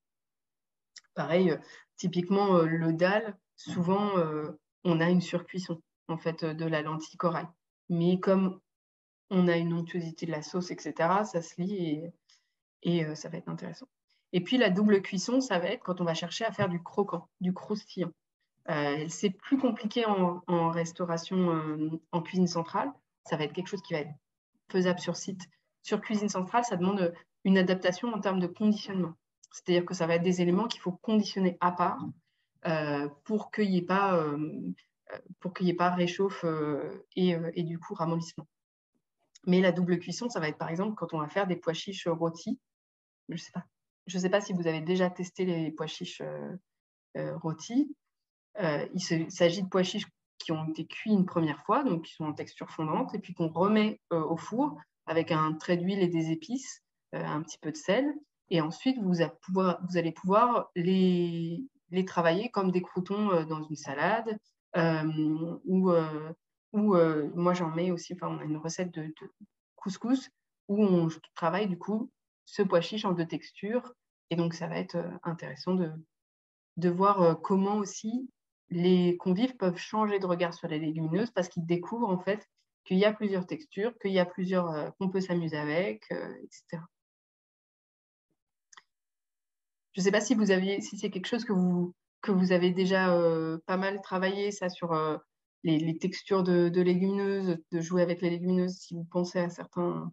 Pareil, euh, typiquement, euh, le dalle, souvent, euh, on a une surcuisson en fait, de la lentille corail. Mais comme on a une onctuosité de la sauce, et cetera, ça se lie et, et euh, ça va être intéressant. Et puis, la double cuisson, ça va être quand on va chercher à faire du croquant, du croustillant. Euh, c'est plus compliqué en, en restauration, euh, en cuisine centrale. Ça va être quelque chose qui va être faisable sur site. Sur cuisine centrale, ça demande une adaptation en termes de conditionnement. C'est-à-dire que ça va être des éléments qu'il faut conditionner à part euh, pour qu'il n'y ait pas, euh, pour qu'il n'y ait pas réchauffe euh, et, euh, et du coup ramollissement. Mais la double cuisson, ça va être par exemple quand on va faire des pois chiches rôtis. Je ne sais pas. Je sais pas si vous avez déjà testé les pois chiches euh, euh, rôtis. Euh, il s'agit de pois chiches qui ont été cuits une première fois, donc qui sont en texture fondante, et puis qu'on remet euh, au four avec un trait d'huile et des épices, euh, un petit peu de sel. Et ensuite, vous, pouvoir, vous allez pouvoir les, les travailler comme des croûtons euh, dans une salade. Euh, ou euh, ou euh, moi, j'en mets aussi, enfin, on a une recette de, de couscous où on travaille du coup ce pois chiche en deux textures. Et donc, ça va être euh, intéressant de, de voir euh, comment aussi les convives peuvent changer de regard sur les légumineuses parce qu'ils découvrent en fait qu'il y a plusieurs textures, qu'il y a plusieurs, euh, qu'on peut s'amuser avec, euh, et cetera. Je ne sais pas si vous aviez, si c'est quelque chose que vous, que vous avez déjà euh, pas mal travaillé, ça, sur euh, les, les textures de, de légumineuses, de jouer avec les légumineuses, si vous pensez à certains.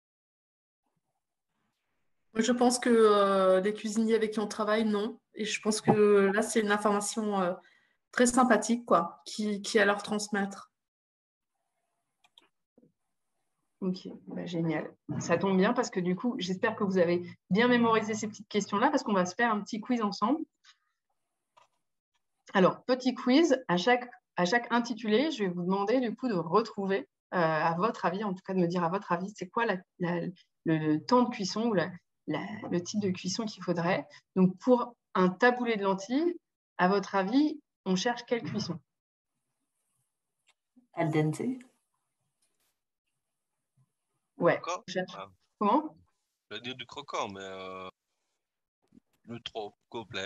Je pense que euh, les cuisiniers avec qui on travaille, non. Et je pense que là, c'est une information euh, très sympathique, quoi, qui, qui est à leur transmettre. Ok, bah, génial. Ça tombe bien parce que du coup, j'espère que vous avez bien mémorisé ces petites questions-là parce qu'on va se faire un petit quiz ensemble. Alors, petit quiz, à chaque, à chaque intitulé, je vais vous demander du coup de retrouver, euh, à votre avis, en tout cas de me dire à votre avis, c'est quoi la, la, le temps de cuisson ou la, la, le type de cuisson qu'il faudrait. Donc, pour un taboulé de lentilles, à votre avis, on cherche quelle cuisson? Al dente. Ouais. Croquant. On cherche... Ah, Comment? je veux dire du croquant, mais euh, le trop complet.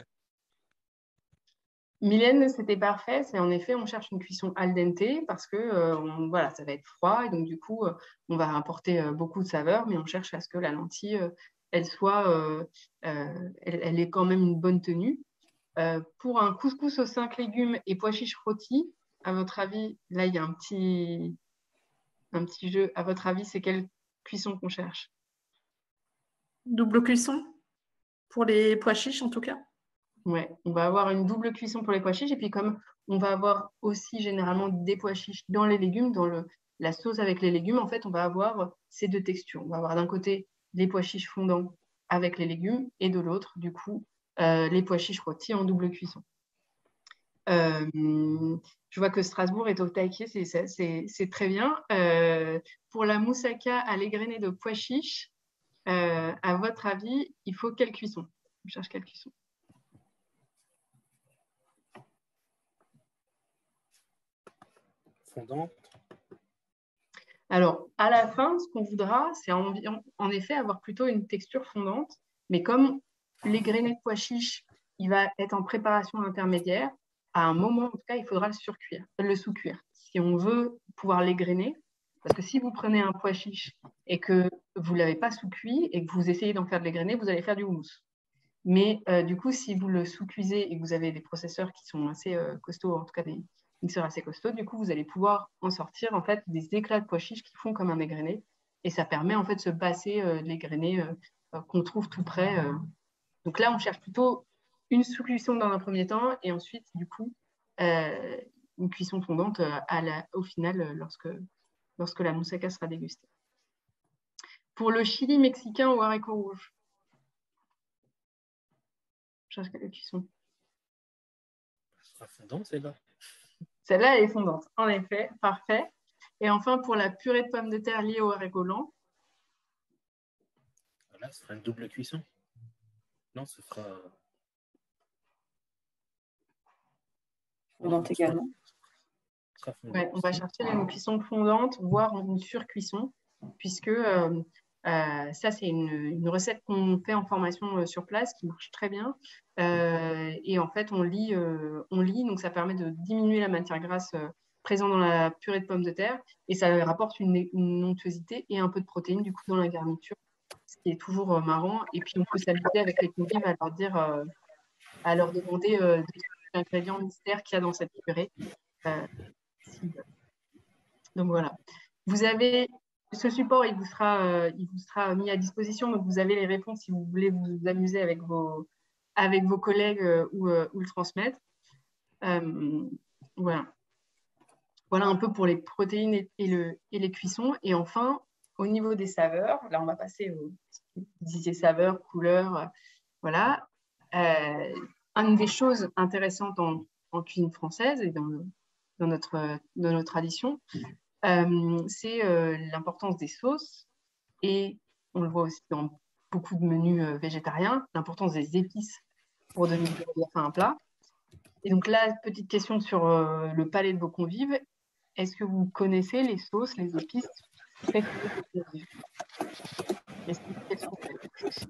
Mylène, c'était parfait. C'est en effet, on cherche une cuisson al dente parce que euh, on, voilà, ça va être froid et donc du coup, euh, on va apporter euh, beaucoup de saveur, mais on cherche à ce que la lentille, euh, elle soit, euh, euh, elle, elle ait quand même une bonne tenue. Euh, pour un couscous aux cinq légumes et pois chiches rôtis, à votre avis, là, il y a un petit, un petit jeu. À votre avis, c'est quelle cuisson qu'on cherche? Double cuisson, pour les pois chiches en tout cas. Ouais, on va avoir une double cuisson pour les pois chiches. Et puis, comme on va avoir aussi généralement des pois chiches dans les légumes, dans le, la sauce avec les légumes, en fait, on va avoir ces deux textures. On va avoir d'un côté les pois chiches fondants avec les légumes et de l'autre, du coup, euh, les pois chiches rôtis en double cuisson. Euh, je vois que Strasbourg est au taquet, c'est très bien. Euh, pour la moussaka à l'égrené de pois chiches, euh, à votre avis, il faut quelle cuisson? Je cherche quelle cuisson. Fondant. Alors, à la fin, ce qu'on voudra, c'est en, en effet avoir plutôt une texture fondante. Mais comme l'égrené de pois chiches, il va être en préparation intermédiaire, à un moment, en tout cas, il faudra le surcuire, le sous-cuire. Si on veut pouvoir l'égrener, parce que si vous prenez un pois chiche et que vous ne l'avez pas sous-cuit et que vous essayez d'en faire de l'égrené, vous allez faire du houmous. Mais euh, du coup, si vous le sous-cuisez et que vous avez des processeurs qui sont assez euh, costauds, en tout cas des mixeurs assez costauds, du coup, vous allez pouvoir en sortir en fait des éclats de pois chiches qui font comme un égrené. Et ça permet en fait de se passer euh, de l'égrené euh, qu'on trouve tout près. Euh. Donc là, on cherche plutôt une sous-cuisson dans un premier temps et ensuite, du coup, euh, une cuisson fondante euh, à la, au final euh, lorsque, lorsque la moussaka sera dégustée. Pour le chili mexicain au haricot rouge, je cherche quelle cuisson. Ça sera fondant, celle-là. Celle-là, elle est fondante, en effet, parfait. Et enfin, pour la purée de pommes de terre liée au haricot blanc. Voilà, ce sera une double cuisson. Non, ce sera... Fondante également. Ouais, on va chercher une cuisson fondante, voire une surcuisson, puisque euh, euh, ça, c'est une, une recette qu'on fait en formation euh, sur place qui marche très bien. Euh, et en fait, on lit, euh, on lit, donc ça permet de diminuer la matière grasse euh, présente dans la purée de pommes de terre et ça rapporte une, une onctuosité et un peu de protéines du coup dans la garniture, ce qui est toujours euh, marrant. Et puis, on peut s'amuser avec les convives à leur dire, euh, à leur demander euh, des ingrédients mystères qu'il y a dans cette purée. Euh, si, donc voilà. Vous avez ce support, il vous sera, euh, il vous sera mis à disposition. Donc vous avez les réponses si vous voulez vous amuser avec vos, avec vos collègues euh, ou, euh, ou le transmettre. Euh, voilà. Voilà un peu pour les protéines et, et, le, et les cuissons. Et enfin, au niveau des saveurs, là on va passer aux vous disiez saveurs, couleurs. Euh, voilà. Euh, une des choses intéressantes en, en cuisine française et dans, dans, notre, dans notre tradition, Euh, c'est euh, l'importance des sauces et on le voit aussi dans beaucoup de menus euh, végétariens, l'importance des épices pour donner du relief à un plat. Et donc là, petite question sur euh, le palais de vos convives. Est-ce que vous connaissez les sauces, les épices préférées de vos convives? Est-ce que quelles sont-elles?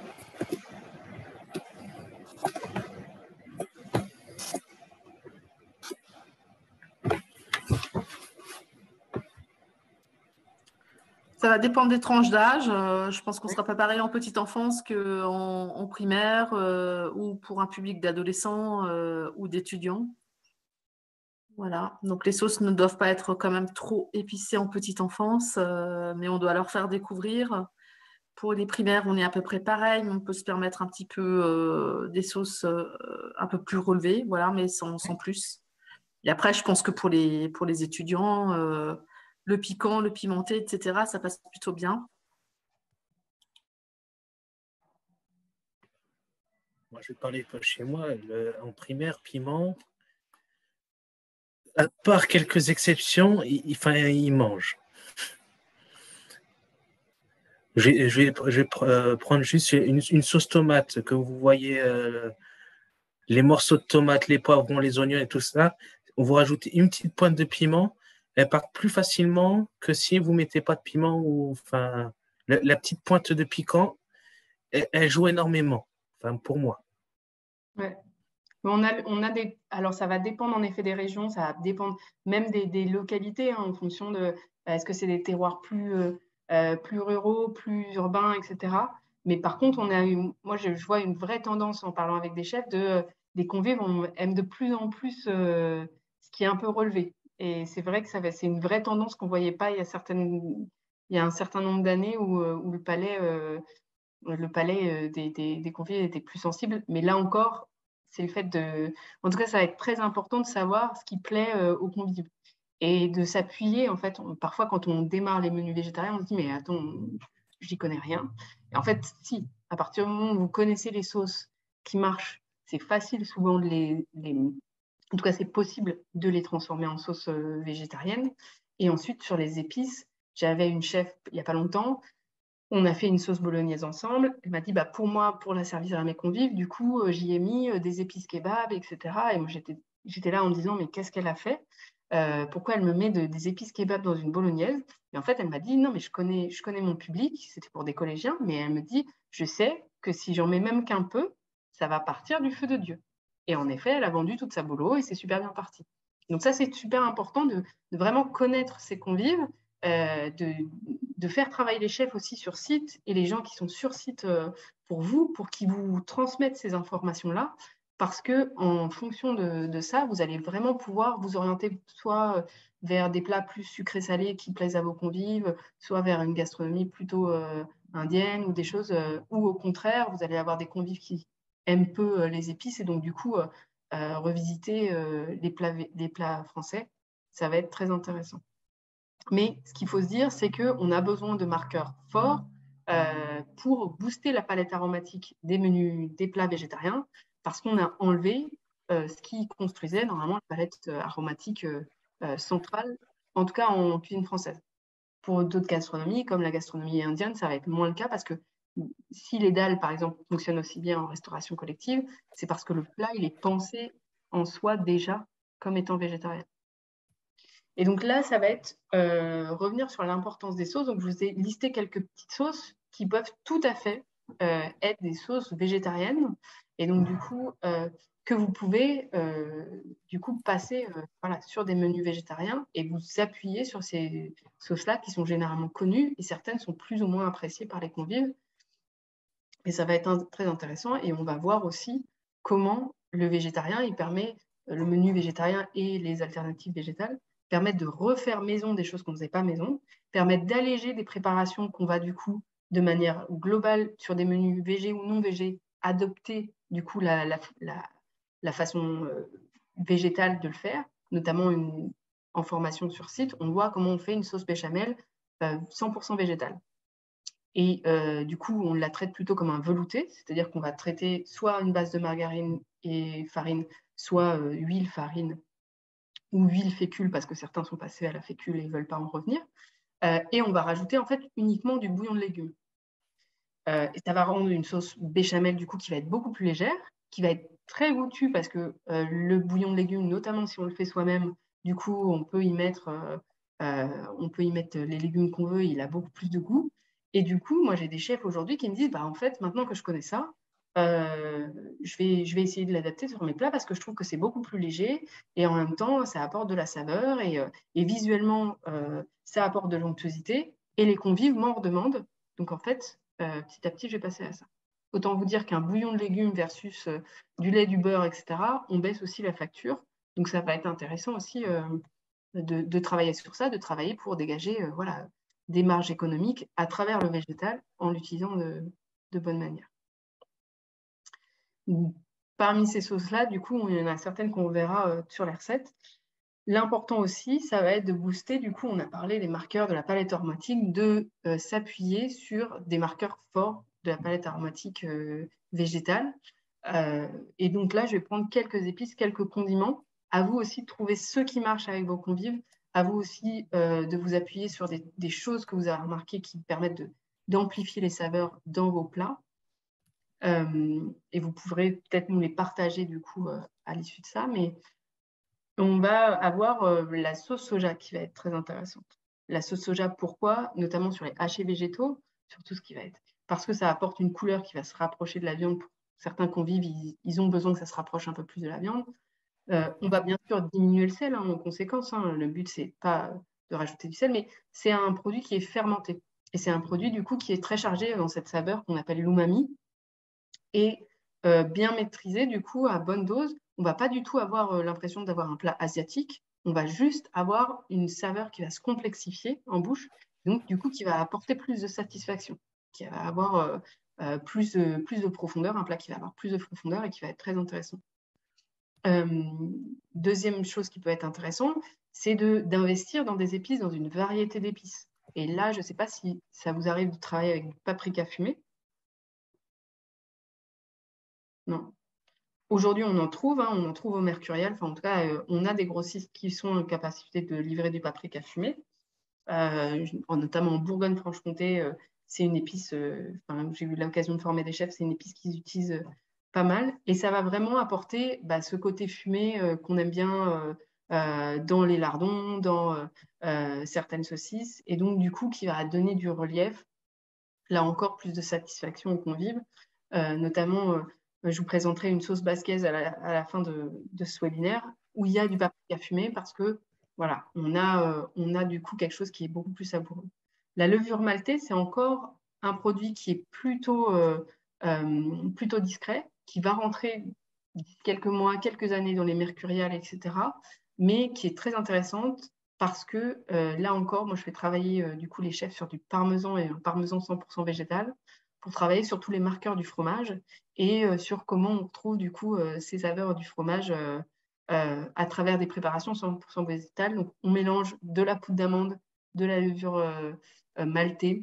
Ça va dépendre des tranches d'âge. Euh, je pense qu'on ne sera pas pareil en petite enfance qu'en en primaire euh, ou pour un public d'adolescents euh, ou d'étudiants. Voilà. Donc les sauces ne doivent pas être quand même trop épicées en petite enfance, euh, mais on doit leur faire découvrir. Pour les primaires, on est à peu près pareil. On peut se permettre un petit peu euh, des sauces euh, un peu plus relevées, voilà, mais sans, sans plus. Et après, je pense que pour les, pour les étudiants, euh, le piquant, le pimenté, et cetera, ça passe plutôt bien. Moi, je vais parler de chez moi. Le, en primaire, piment, à part quelques exceptions, il, il, enfin, il mange. Je vais, je vais, je vais euh, prendre juste une, une sauce tomate que vous voyez, euh, les morceaux de tomates, les poivrons, les oignons et tout ça. On vous rajoute une petite pointe de piment. Elle part plus facilement que si vous ne mettez pas de piment ou enfin la, la petite pointe de piquant, elle, elle joue énormément. Enfin pour moi. Ouais. On a, on a des, alors ça va dépendre en effet des régions, ça va dépendre même des, des localités hein, en fonction de est-ce que c'est des terroirs plus, euh, euh, plus ruraux, plus urbains, et cetera. Mais par contre, on a une, moi je, je vois une vraie tendance en parlant avec des chefs de des convives on aime de plus en plus euh, ce qui est un peu relevé. Et c'est vrai que ça va, c'est une vraie tendance qu'on voyait pas il y a certaines, il y a un certain nombre d'années où, où le palais, euh, le palais euh, des, des, des convives était plus sensible. Mais là encore c'est le fait de... En tout cas, ça va être très important de savoir ce qui plaît euh, aux convives et de s'appuyer, en fait, on, parfois quand on démarre les menus végétariens, on se dit, mais attends, j'y connais rien. Et en fait, si, à partir du moment où vous connaissez les sauces qui marchent, c'est facile souvent de les... les... En tout cas, c'est possible de les transformer en sauce euh, végétarienne. Et ensuite, sur les épices, j'avais une chef il n'y a pas longtemps, on a fait une sauce bolognaise ensemble. Elle m'a dit, bah, pour moi, pour la servir à mes convives, du coup, euh, j'y ai mis euh, des épices kebab, et cetera. Et moi, j'étais, j'étais là en me disant, mais qu'est-ce qu'elle a fait euh, Pourquoi elle me met de, des épices kebab dans une bolognaise? Et en fait, elle m'a dit, non, mais je connais, je connais mon public, c'était pour des collégiens, mais elle me dit, je sais que si j'en mets même qu'un peu, ça va partir du feu de Dieu. Et en effet, elle a vendu toute sa bolo et c'est super bien parti. Donc ça, c'est super important de, de vraiment connaître ses convives, euh, de, de faire travailler les chefs aussi sur site et les gens qui sont sur site euh, pour vous, pour qu'ils vous transmettent ces informations-là, parce que en fonction de, de ça, vous allez vraiment pouvoir vous orienter soit vers des plats plus sucrés-salés qui plaisent à vos convives, soit vers une gastronomie plutôt euh, indienne ou des choses, euh, ou au contraire, vous allez avoir des convives qui aiment peu euh, les épices et donc du coup, euh, euh, revisiter euh, les plats, les plats français, ça va être très intéressant. Mais ce qu'il faut se dire, c'est qu'on a besoin de marqueurs forts euh, pour booster la palette aromatique des menus, des plats végétariens, parce qu'on a enlevé euh, ce qui construisait normalement la palette euh, aromatique euh, euh, centrale, en tout cas en cuisine française. Pour d'autres gastronomies, comme la gastronomie indienne, ça va être moins le cas parce que si les dalles, par exemple, fonctionnent aussi bien en restauration collective, c'est parce que le plat, il est pensé en soi déjà comme étant végétarien. Et donc là, ça va être euh, revenir sur l'importance des sauces. Donc, je vous ai listé quelques petites sauces qui peuvent tout à fait euh, être des sauces végétariennes. Et donc, du coup, euh, que vous pouvez euh, du coup passer euh, voilà, sur des menus végétariens et vous appuyer sur ces sauces-là qui sont généralement connues et certaines sont plus ou moins appréciées par les convives. Et ça va être un, très intéressant. Et on va voir aussi comment le végétarien, il permet, le menu végétarien et les alternatives végétales, permettent de refaire maison des choses qu'on ne faisait pas maison, permettent d'alléger des préparations qu'on va du coup, de manière globale, sur des menus végés ou non végés, adopter du coup la, la, la, la façon euh, végétale de le faire, notamment une, en formation sur site, on voit comment on fait une sauce béchamel euh, cent pour cent végétale. Et euh, du coup, on la traite plutôt comme un velouté, c'est-à-dire qu'on va traiter soit une base de margarine et farine, soit euh, huile, farine ou huile fécule, parce que certains sont passés à la fécule et ne veulent pas en revenir. Euh, et on va rajouter en fait uniquement du bouillon de légumes. Euh, et ça va rendre une sauce béchamel du coup qui va être beaucoup plus légère, qui va être très goûtue parce que euh, le bouillon de légumes, notamment si on le fait soi-même, du coup, on peut y mettre, euh, euh, on peut y mettre les légumes qu'on veut, il a beaucoup plus de goût. Et du coup, moi, j'ai des chefs aujourd'hui qui me disent, bah, en fait, maintenant que je connais ça, euh, je vais, je vais essayer de l'adapter sur mes plats parce que je trouve que c'est beaucoup plus léger et en même temps, ça apporte de la saveur et, euh, et visuellement, euh, ça apporte de l'onctuosité et les convives m'en redemandent. Donc, en fait, euh, petit à petit, je vais passer à ça. Autant vous dire qu'un bouillon de légumes versus euh, du lait, du beurre, et cetera, on baisse aussi la facture. Donc, ça va être intéressant aussi euh, de, de travailler sur ça, de travailler pour dégager euh, voilà, des marges économiques à travers le végétal en l'utilisant de, de bonne manière. Parmi ces sauces-là, du coup, il y en a certaines qu'on verra euh, sur les recettes. L'important aussi, ça va être de booster, du coup, on a parlé des marqueurs de la palette aromatique, de euh, s'appuyer sur des marqueurs forts de la palette aromatique euh, végétale. Euh, et donc là, je vais prendre quelques épices, quelques condiments. À vous aussi de trouver ceux qui marchent avec vos convives. À vous aussi euh, de vous appuyer sur des, des choses que vous avez remarquées qui permettent de, d'amplifier les saveurs dans vos plats. Euh, et vous pourrez peut-être nous les partager du coup euh, à l'issue de ça. Mais on va avoir euh, la sauce soja qui va être très intéressante. La sauce soja, pourquoi? Notamment sur les hachés végétaux, sur tout ce qui va être. Parce que ça apporte une couleur qui va se rapprocher de la viande. Pour certains convives, ils, ils ont besoin que ça se rapproche un peu plus de la viande. Euh, on va bien sûr diminuer le sel hein, en conséquence. Hein. Le but, c'est pas de rajouter du sel, mais c'est un produit qui est fermenté. Et c'est un produit, du coup, qui est très chargé dans cette saveur qu'on appelle l'umami. Et euh, bien maîtrisé, du coup, à bonne dose, on ne va pas du tout avoir euh, l'impression d'avoir un plat asiatique. On va juste avoir une saveur qui va se complexifier en bouche, donc du coup qui va apporter plus de satisfaction, qui va avoir euh, euh, plus, de, plus de profondeur, un plat qui va avoir plus de profondeur et qui va être très intéressant. Euh, deuxième chose qui peut être intéressante, c'est de, d'investir dans des épices, dans une variété d'épices. Et là, je ne sais pas si ça vous arrive de travailler avec du paprika fumé. Non. Aujourd'hui, on en trouve, hein, on en trouve au Mercurial. Enfin, en tout cas, euh, on a des grossistes qui sont en capacité de livrer du paprika fumé. Euh, notamment en Bourgogne-Franche-Comté, euh, c'est une épice, euh, enfin, j'ai eu l'occasion de former des chefs, c'est une épice qu'ils utilisent euh, pas mal. Et ça va vraiment apporter bah, ce côté fumé euh, qu'on aime bien euh, euh, dans les lardons, dans euh, euh, certaines saucisses, et donc du coup qui va donner du relief, là encore plus de satisfaction aux convives. Euh, notamment, euh, je vous présenterai une sauce basquaise à la, à la fin de, de ce webinaire où il y a du paprika fumé parce que voilà, on a, euh, on a du coup quelque chose qui est beaucoup plus savoureux. La levure maltée, c'est encore un produit qui est plutôt, euh, euh, plutôt discret, qui va rentrer quelques mois, quelques années dans les mercuriales, et cetera, mais qui est très intéressante parce que euh, là encore, moi je fais travailler euh, du coup les chefs sur du parmesan et un parmesan cent pour cent végétal pour travailler sur tous les marqueurs du fromage et euh, sur comment on retrouve du coup euh, ces saveurs du fromage euh, euh, à travers des préparations cent pour cent végétales. Donc on mélange de la poudre d'amande, de la levure euh, euh, maltée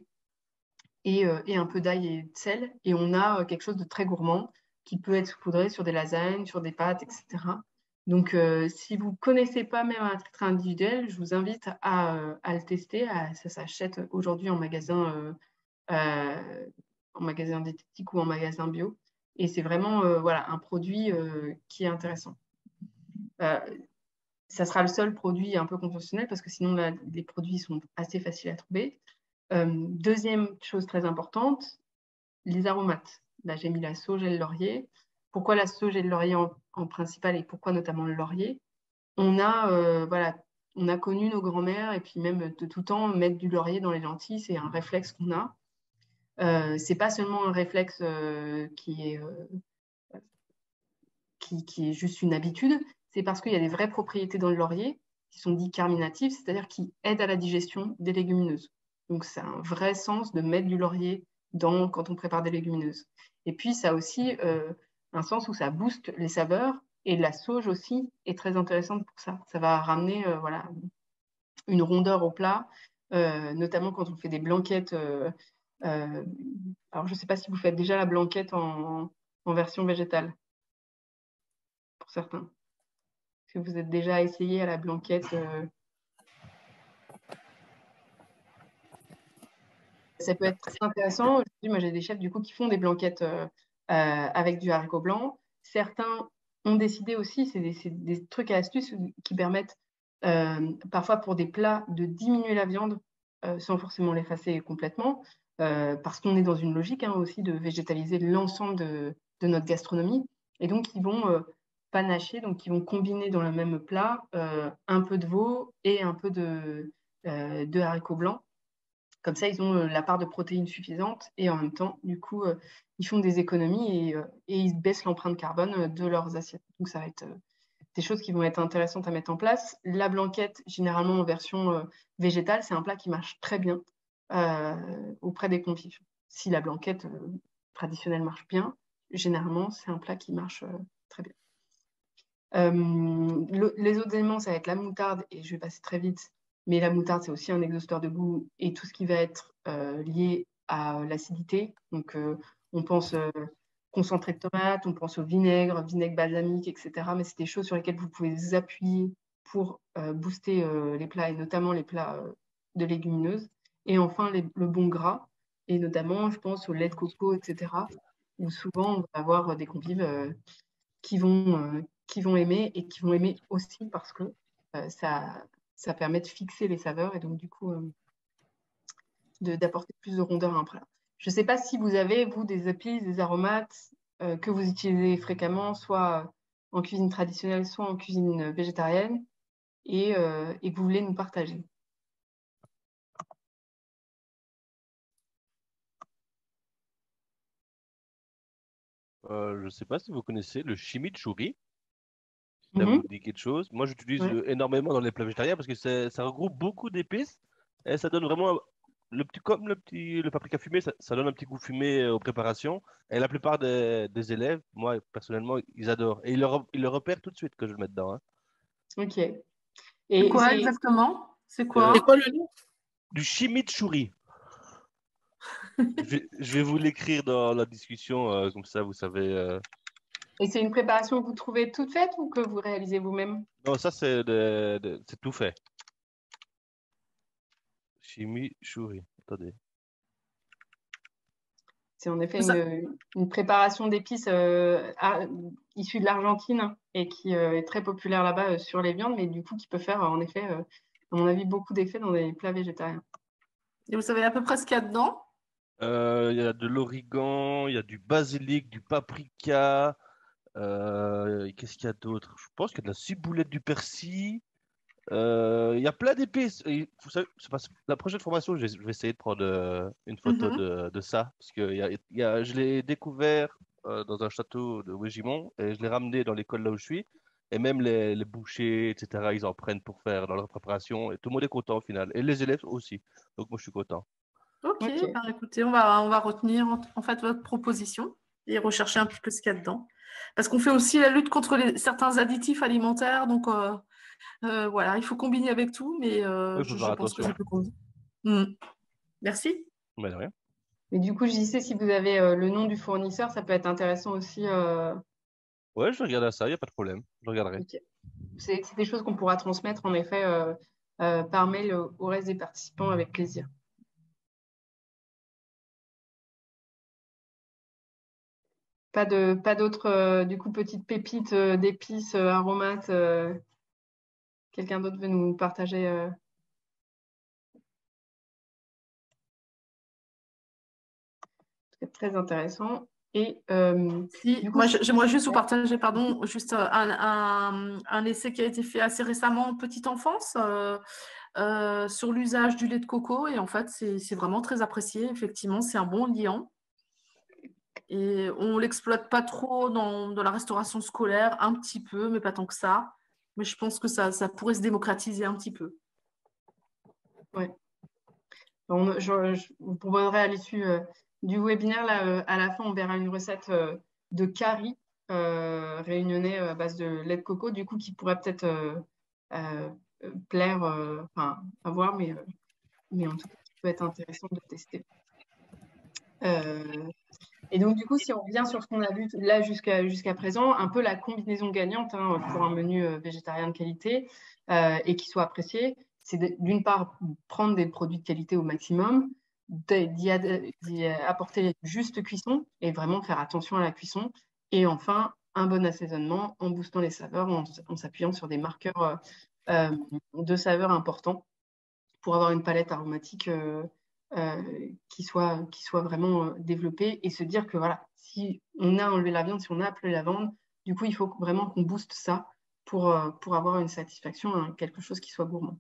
et, euh, et un peu d'ail et de sel et on a euh, quelque chose de très gourmand qui peut être saupoudré sur des lasagnes, sur des pâtes, et cetera. Donc, euh, si vous ne connaissez pas même un titre individuel, je vous invite à, euh, à le tester. À- ça s'achète aujourd'hui en magasin, euh, euh, en magasin diététique ou en magasin bio. Et c'est vraiment euh, voilà, un produit euh, qui est intéressant. Euh, ça sera le seul produit un peu conventionnel parce que sinon, là, les produits sont assez faciles à trouver. Euh, deuxième chose très importante, les aromates. Là, j'ai mis la sauge et le laurier. Pourquoi la sauge et le laurier en, en principal et pourquoi notamment le laurier? On a, euh, voilà, on a connu nos grands-mères et puis même de tout temps, mettre du laurier dans les lentilles, c'est un réflexe qu'on a. Euh, c'est pas seulement un réflexe euh, qui, est, euh, qui, qui est juste une habitude, c'est parce qu'il y a des vraies propriétés dans le laurier qui sont dites carminatives, c'est-à-dire qui aident à la digestion des légumineuses. Donc, c'est un vrai sens de mettre du laurier dans, quand on prépare des légumineuses. Et puis, ça a aussi euh, un sens où ça booste les saveurs. Et la sauge aussi est très intéressante pour ça. Ça va ramener euh, voilà, une rondeur au plat, euh, notamment quand on fait des blanquettes. Euh, euh, alors, je ne sais pas si vous faites déjà la blanquette en, en version végétale, pour certains. Est-ce que vous êtes déjà essayé à la blanquette euh... Ça peut être très intéressant. Aujourd'hui, moi, j'ai des chefs du coup qui font des blanquettes euh, euh, avec du haricot blanc. Certains ont décidé aussi, c'est des, c'est des trucs et astuces qui permettent euh, parfois pour des plats de diminuer la viande euh, sans forcément l'effacer complètement, euh, parce qu'on est dans une logique hein, aussi de végétaliser l'ensemble de, de notre gastronomie. Et donc, ils vont euh, panacher, donc ils vont combiner dans le même plat euh, un peu de veau et un peu de, euh, de haricots blancs. Comme ça, ils ont euh, la part de protéines suffisante et en même temps, du coup, euh, ils font des économies et, euh, et ils baissent l'empreinte carbone euh, de leurs assiettes. Donc, ça va être euh, des choses qui vont être intéressantes à mettre en place. La blanquette, généralement en version euh, végétale, c'est un plat qui marche très bien euh, auprès des convives. Si la blanquette euh, traditionnelle marche bien, généralement, c'est un plat qui marche euh, très bien. Euh, le, les autres éléments, ça va être la moutarde, et je vais passer très vite, mais la moutarde, c'est aussi un exhausteur de goût, et tout ce qui va être euh, lié à l'acidité. Donc, euh, on pense euh, concentré de tomate, on pense au vinaigre, vinaigre balsamique, et cetera. Mais c'est des choses sur lesquelles vous pouvez vous appuyer pour euh, booster euh, les plats, et notamment les plats euh, de légumineuses. Et enfin, les, le bon gras, et notamment, je pense au lait de coco, et cetera, où souvent, on va avoir des convives euh, qui vont, euh, qui vont aimer et qui vont aimer aussi parce que euh, ça, ça permet de fixer les saveurs et donc du coup euh, de, d'apporter plus de rondeur à un plat. Je ne sais pas si vous avez, vous, des épices, des aromates euh, que vous utilisez fréquemment, soit en cuisine traditionnelle, soit en cuisine végétarienne, et, euh, et que vous voulez nous partager. Euh, je ne sais pas si vous connaissez le chimichurri. Ça vous Mhm. dit quelque chose? Moi, j'utilise Ouais. euh, énormément dans les plats végétariens parce que c'est- ça regroupe beaucoup d'épices et ça donne vraiment un, le petit, comme le petit, le paprika fumé, ça, ça donne un petit goût fumé euh, aux préparations. Et la plupart des, des élèves, moi personnellement, ils adorent. Et ils le, re- ils le repèrent tout de suite que je le mets dedans, hein. Ok. C'est Et quoi c'est exactement? C'est Euh, quoi? C'est quoi le nom? du chimichurri. Je vais, je vais vous l'écrire dans la discussion, euh, comme ça vous savez. euh. et c'est une préparation que vous trouvez toute faite ou que vous réalisez vous-même? Non, ça c'est de- de- c'est tout fait. Chimichurri. Attendez. C'est en effet Ça- une, une préparation d'épices euh, à- issue de l'Argentine et qui euh, est très populaire là-bas euh, sur les viandes, mais du coup qui peut faire euh, en effet, euh, à mon avis, beaucoup d'effets dans des plats végétariens. Et vous savez à peu près ce qu'il y a dedans? Euh, Il y a de l'origan, il y a du basilic, du paprika. euh, Qu'est-ce qu'il y a d'autre? Je pense qu'il y a de la ciboulette, du persil. Euh, Il y a plein d'épices. Et vous savez, c'est parce que la prochaine formation, je vais, je vais essayer de prendre euh, une photo Mhm. de, de ça. Parce que il y a, il y a- je l'ai découvert euh, dans un château de Wégimont et je l'ai ramené dans l'école là où je suis. Et même les, les bouchers, et cetera, ils en prennent pour faire dans leur préparation. Et tout le monde est content au final. Et les élèves aussi. Donc moi, je suis content. Ok, Ok. bah, écoutez, on va, on va retenir en, en fait votre proposition et rechercher un petit peu ce qu'il y a dedans. Parce qu'on fait aussi la lutte contre les, certains additifs alimentaires, donc euh, euh, voilà, il faut combiner avec tout, mais euh, Oui, il faut je, faire je pense que attention. je peux combiner. Hmm. Merci. Mais de rien. Mais du coup, je disais, si vous avez euh, le nom du fournisseur, ça peut être intéressant aussi. euh, Ouais, je vais regarder ça, il n'y a pas de problème. Je regarderai. ok. C'est c'est des choses qu'on pourra transmettre en effet euh, euh, par mail au, au reste des participants avec plaisir. Pas de, pas d'autres, euh, du coup, petites pépites euh, d'épices, euh, aromates. euh, Quelqu'un d'autre veut nous partager euh, c'est très intéressant. Et euh, Si, du coup, moi, si- je- j'aimerais juste vous partager, pardon, juste un, un- un essai qui a été fait assez récemment en petite enfance euh, euh, sur l'usage du lait de coco. Et en fait, c'est c'est vraiment très apprécié. Effectivement, c'est un bon liant. Et on l'exploite pas trop dans, dans la restauration scolaire, un petit peu, mais pas tant que ça. Mais je pense que ça, ça pourrait se démocratiser un petit peu. ouais. On- je, je vous proposerai à l'issue euh, du webinaire, là, euh, à la fin, on verra une recette euh, de curry euh, réunionnais euh, à base de lait de coco, du coup, qui pourrait peut-être euh, euh, euh, plaire, euh, enfin, à voir, mais, euh, mais en tout cas, qui peut être intéressant de tester. Euh, et donc, du coup, si on revient sur ce qu'on a vu là jusqu'à jusqu'à présent, un peu la combinaison gagnante hein, pour un menu euh, végétarien de qualité euh, et qui soit apprécié, c'est de- d'une part prendre des produits de qualité au maximum, d'y d'y ad- d'y apporter juste cuisson et vraiment faire attention à la cuisson. Et enfin, un bon assaisonnement en boostant les saveurs, en, s- en s'appuyant sur des marqueurs euh, euh, de saveurs importants pour avoir une palette aromatique euh, euh, qui soit, qui soit vraiment euh, développée et se dire que voilà, si on a enlevé la viande, si on a appelé la viande, du coup, il faut vraiment qu'on booste ça pour, euh, pour avoir une satisfaction, hein, quelque chose qui soit gourmand.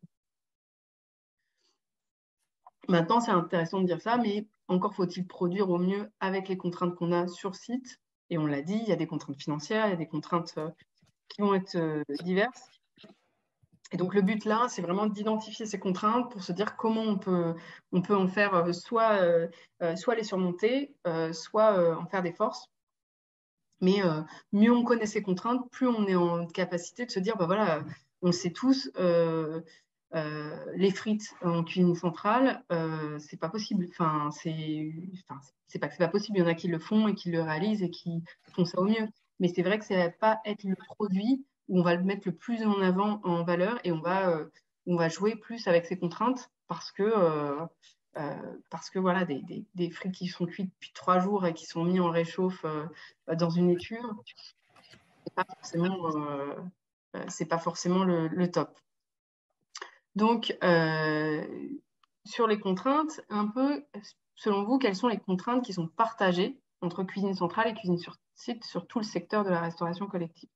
Maintenant, c'est intéressant de dire ça, mais encore faut-il produire au mieux avec les contraintes qu'on a sur site. Et on l'a dit, il y a des contraintes financières, il y a des contraintes euh, qui vont être euh, diverses. Et donc, le but là, c'est vraiment d'identifier ces contraintes pour se dire comment on peut, on peut en faire euh, soit, euh, euh, soit les surmonter, euh, soit euh, en faire des forces. Mais euh, mieux on connaît ces contraintes, plus on est en capacité de se dire, bah voilà, on sait tous, euh, euh, les frites en cuisine centrale, euh, c'est pas possible. Enfin, c'est, enfin, c'est pas que c'est pas possible. Il y en a qui le font et qui le réalisent et qui font ça au mieux. Mais c'est vrai que ça va pas être le produit où on va le mettre le plus en avant en valeur et on va, euh, on va jouer plus avec ces contraintes parce que euh, euh, parce que voilà, des, des, des frites qui sont cuites depuis trois jours et qui sont mis en réchauffe euh, dans une étuve, c'est pas forcément, euh, euh, c'est pas forcément le, le top. Donc, euh, sur les contraintes, un peu, selon vous, quelles sont les contraintes qui sont partagées entre cuisine centrale et cuisine sur site sur tout le secteur de la restauration collective?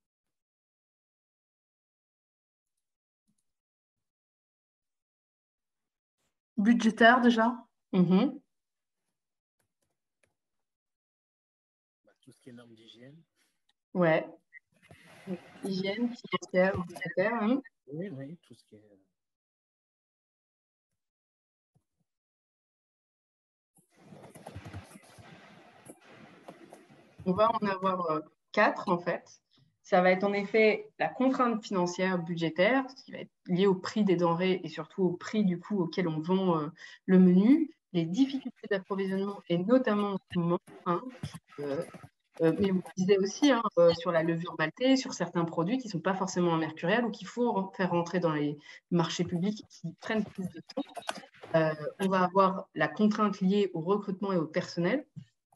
Budgétaire déjà? Mhm. Bah, tout ce qui est normes d'hygiène. Ouais. Hygiène, financière, budgétaire. Hein. Oui, oui, tout ce qui est on va en avoir euh, quatre en fait. Ça va être en effet la contrainte financière budgétaire, ce qui va être lié au prix des denrées et surtout au prix du coup auquel on vend euh, le menu, les difficultés d'approvisionnement et notamment en ce moment, hein, euh, euh, mais on disait aussi hein, euh, sur la levure maltée, sur certains produits qui ne sont pas forcément immercuriels ou qu'il faut faire rentrer dans les marchés publics qui prennent plus de temps. Euh, on va avoir la contrainte liée au recrutement et au personnel.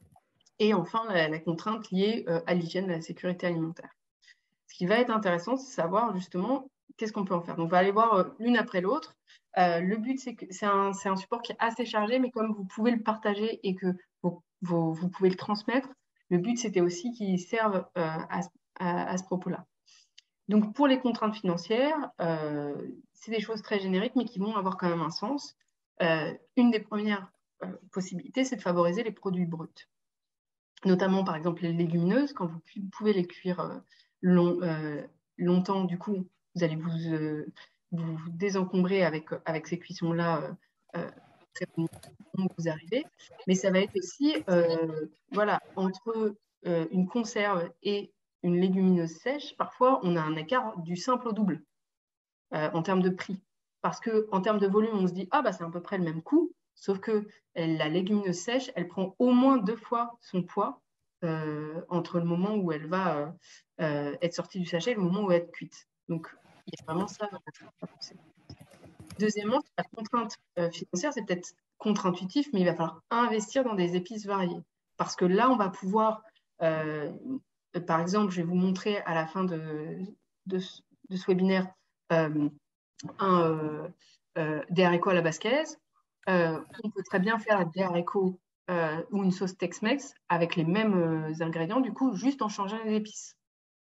Et enfin, la, la contrainte liée euh, à l'hygiène et à la sécurité alimentaire. Ce qui va être intéressant, c'est de savoir justement qu'est-ce qu'on peut en faire. Donc, on va aller voir euh, l'une après l'autre. Euh, le but, c'est que c'est un, c'est un support qui est assez chargé, mais comme vous pouvez le partager et que vous, vous, vous pouvez le transmettre, le but, c'était aussi qu'il serve euh, à, à, à ce propos-là. Donc, pour les contraintes financières, euh, c'est des choses très génériques, mais qui vont avoir quand même un sens. Euh, une des premières euh, possibilités, c'est de favoriser les produits bruts. Notamment, par exemple, les légumineuses, quand vous pouvez les cuire euh, long, euh, longtemps, du coup, vous allez vous, euh, vous, vous désencombrer avec, avec ces cuissons-là euh, euh, très rapidement vous arrivez. Mais ça va être aussi, euh, voilà, entre euh, une conserve et une légumineuse sèche, parfois, on a un écart du simple au double euh, en termes de prix. Parce qu'en termes de volume, on se dit, ah, bah, c'est à peu près le même coût. Sauf que la légumineuse sèche, elle prend au moins deux fois son poids euh, entre le moment où elle va euh, euh, être sortie du sachet et le moment où elle est cuite. Donc, il y a vraiment ça à penser. Deuxièmement, la contrainte euh, financière, c'est peut-être contre-intuitif, mais il va falloir investir dans des épices variées. Parce que là, on va pouvoir, euh, par exemple, je vais vous montrer à la fin de, de, de ce webinaire euh, un, euh, euh, des haricots à la basquaise. Euh, on peut très bien faire des haricots euh, ou une sauce Tex-Mex avec les mêmes euh, ingrédients, du coup, juste en changeant les épices.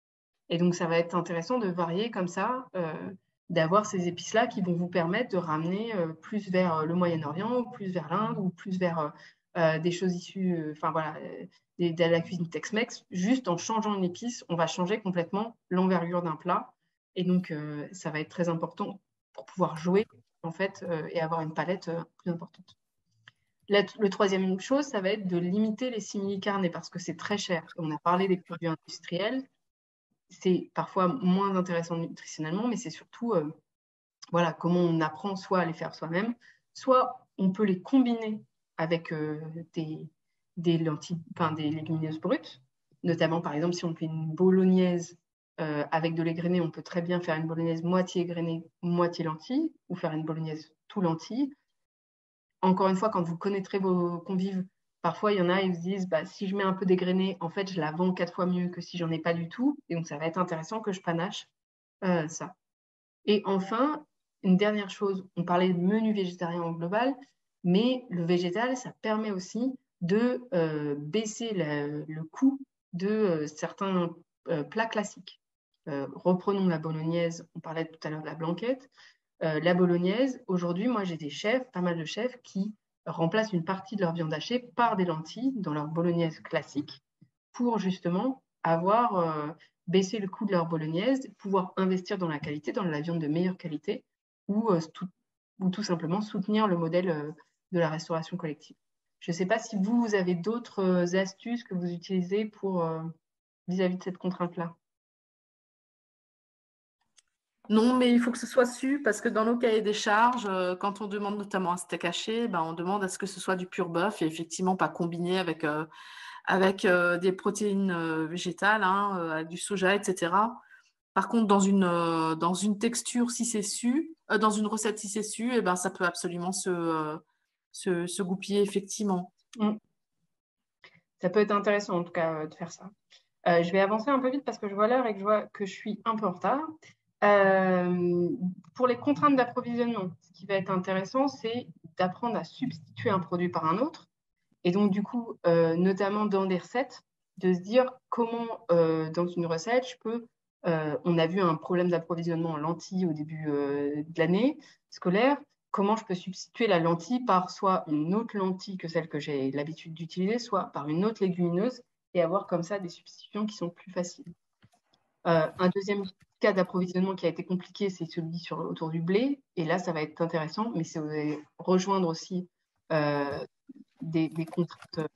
Et donc, ça va être intéressant de varier comme ça, euh, d'avoir ces épices-là qui vont vous permettre de ramener euh, plus vers le Moyen-Orient, ou plus vers l'Inde, ou plus vers euh, des choses issues, enfin euh, voilà, de, de la cuisine Tex-Mex. Juste en changeant une épice, on va changer complètement l'envergure d'un plat. Et donc, euh, ça va être très important pour pouvoir jouer, en fait, euh, et avoir une palette euh, plus importante. La, le troisième chose, ça va être de limiter les simili-carnés parce que c'est très cher. On a parlé des produits industriels. C'est parfois moins intéressant nutritionnellement, mais c'est surtout euh, voilà, comment on apprend soit à les faire soi-même, soit on peut les combiner avec euh, des, des, lentilles, enfin, des légumineuses brutes, notamment par exemple si on fait une bolognaise euh, avec de lait grainé, on peut très bien faire une bolognaise moitié grainée, moitié lentilles, ou faire une bolognaise tout lentilles. Encore une fois, quand vous connaîtrez vos convives, parfois il y en a, ils se disent, bah, si je mets un peu dégrainé, en fait, je la vends quatre fois mieux que si j'en ai pas du tout. Et donc, ça va être intéressant que je panache euh, ça. Et enfin, une dernière chose, on parlait de menu végétarien au global, mais le végétal, ça permet aussi de euh, baisser le, le coût de euh, certains euh, plats classiques. Euh, reprenons la bolognaise, on parlait tout à l'heure de la blanquette. Euh, la bolognaise, aujourd'hui, moi j'ai des chefs, pas mal de chefs qui remplacent une partie de leur viande hachée par des lentilles dans leur bolognaise classique pour justement avoir euh, baissé le coût de leur bolognaise, pouvoir investir dans la qualité, dans la viande de meilleure qualité ou, euh, tout, ou tout simplement soutenir le modèle euh, de la restauration collective. Je ne sais pas si vous, vous avez d'autres euh, astuces que vous utilisez pour euh, vis-à-vis de cette contrainte-là. Non, mais il faut que ce soit su parce que dans nos cahiers des charges, euh, quand on demande notamment un steak haché, ben, on demande à ce que ce soit du pur bœuf et effectivement pas combiné avec, euh, avec euh, des protéines euh, végétales, hein, euh, avec du soja, et cetera. Par contre, dans une, euh, dans une texture, si c'est su, euh, dans une recette, si c'est su, eh ben, ça peut absolument se, euh, se, se goupiller effectivement. Mm. Ça peut être intéressant en tout cas euh, de faire ça. Euh, je vais avancer un peu vite parce que je vois l'heure et que je vois que je suis un peu en retard. Euh, pour les contraintes d'approvisionnement, ce qui va être intéressant, c'est d'apprendre à substituer un produit par un autre. Et donc, du coup, euh, notamment dans des recettes, de se dire comment, euh, dans une recette, je peux... Euh, on a vu un problème d'approvisionnement en lentilles au début euh, de l'année scolaire. Comment je peux substituer la lentille par soit une autre lentille que celle que j'ai l'habitude d'utiliser, soit par une autre légumineuse, et avoir comme ça des substitutions qui sont plus faciles. Euh, un deuxième cas d'approvisionnement qui a été compliqué, c'est celui sur, autour du blé. Et là, ça va être intéressant, mais c'est rejoindre aussi euh, des, des contraintes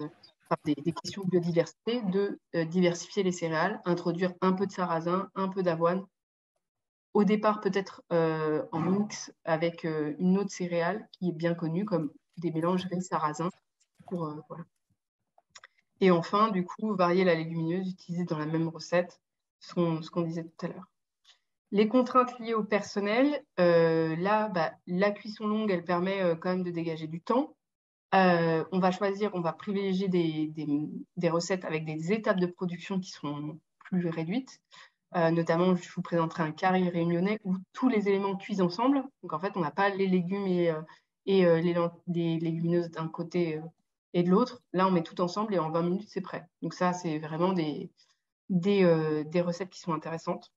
enfin, des, des questions de biodiversité, de euh, diversifier les céréales, introduire un peu de sarrasin, un peu d'avoine. Au départ, peut-être euh, en mix avec euh, une autre céréale qui est bien connue, comme des mélanges riz-sarrasin. Pour, euh, voilà. Et enfin, du coup, varier la légumineuse utilisée dans la même recette, ce qu'on ce qu'on disait tout à l'heure. Les contraintes liées au personnel, euh, là, bah, la cuisson longue, elle permet euh, quand même de dégager du temps. Euh, on va choisir, on va privilégier des, des, des recettes avec des étapes de production qui sont plus réduites. Euh, notamment, je vous présenterai un carré réunionnais où tous les éléments cuisent ensemble. Donc, en fait, on n'a pas les légumes et, euh, et euh, les, les légumineuses d'un côté euh, et de l'autre. Là, on met tout ensemble et en vingt minutes, c'est prêt. Donc, ça, c'est vraiment des, des, euh, des recettes qui sont intéressantes.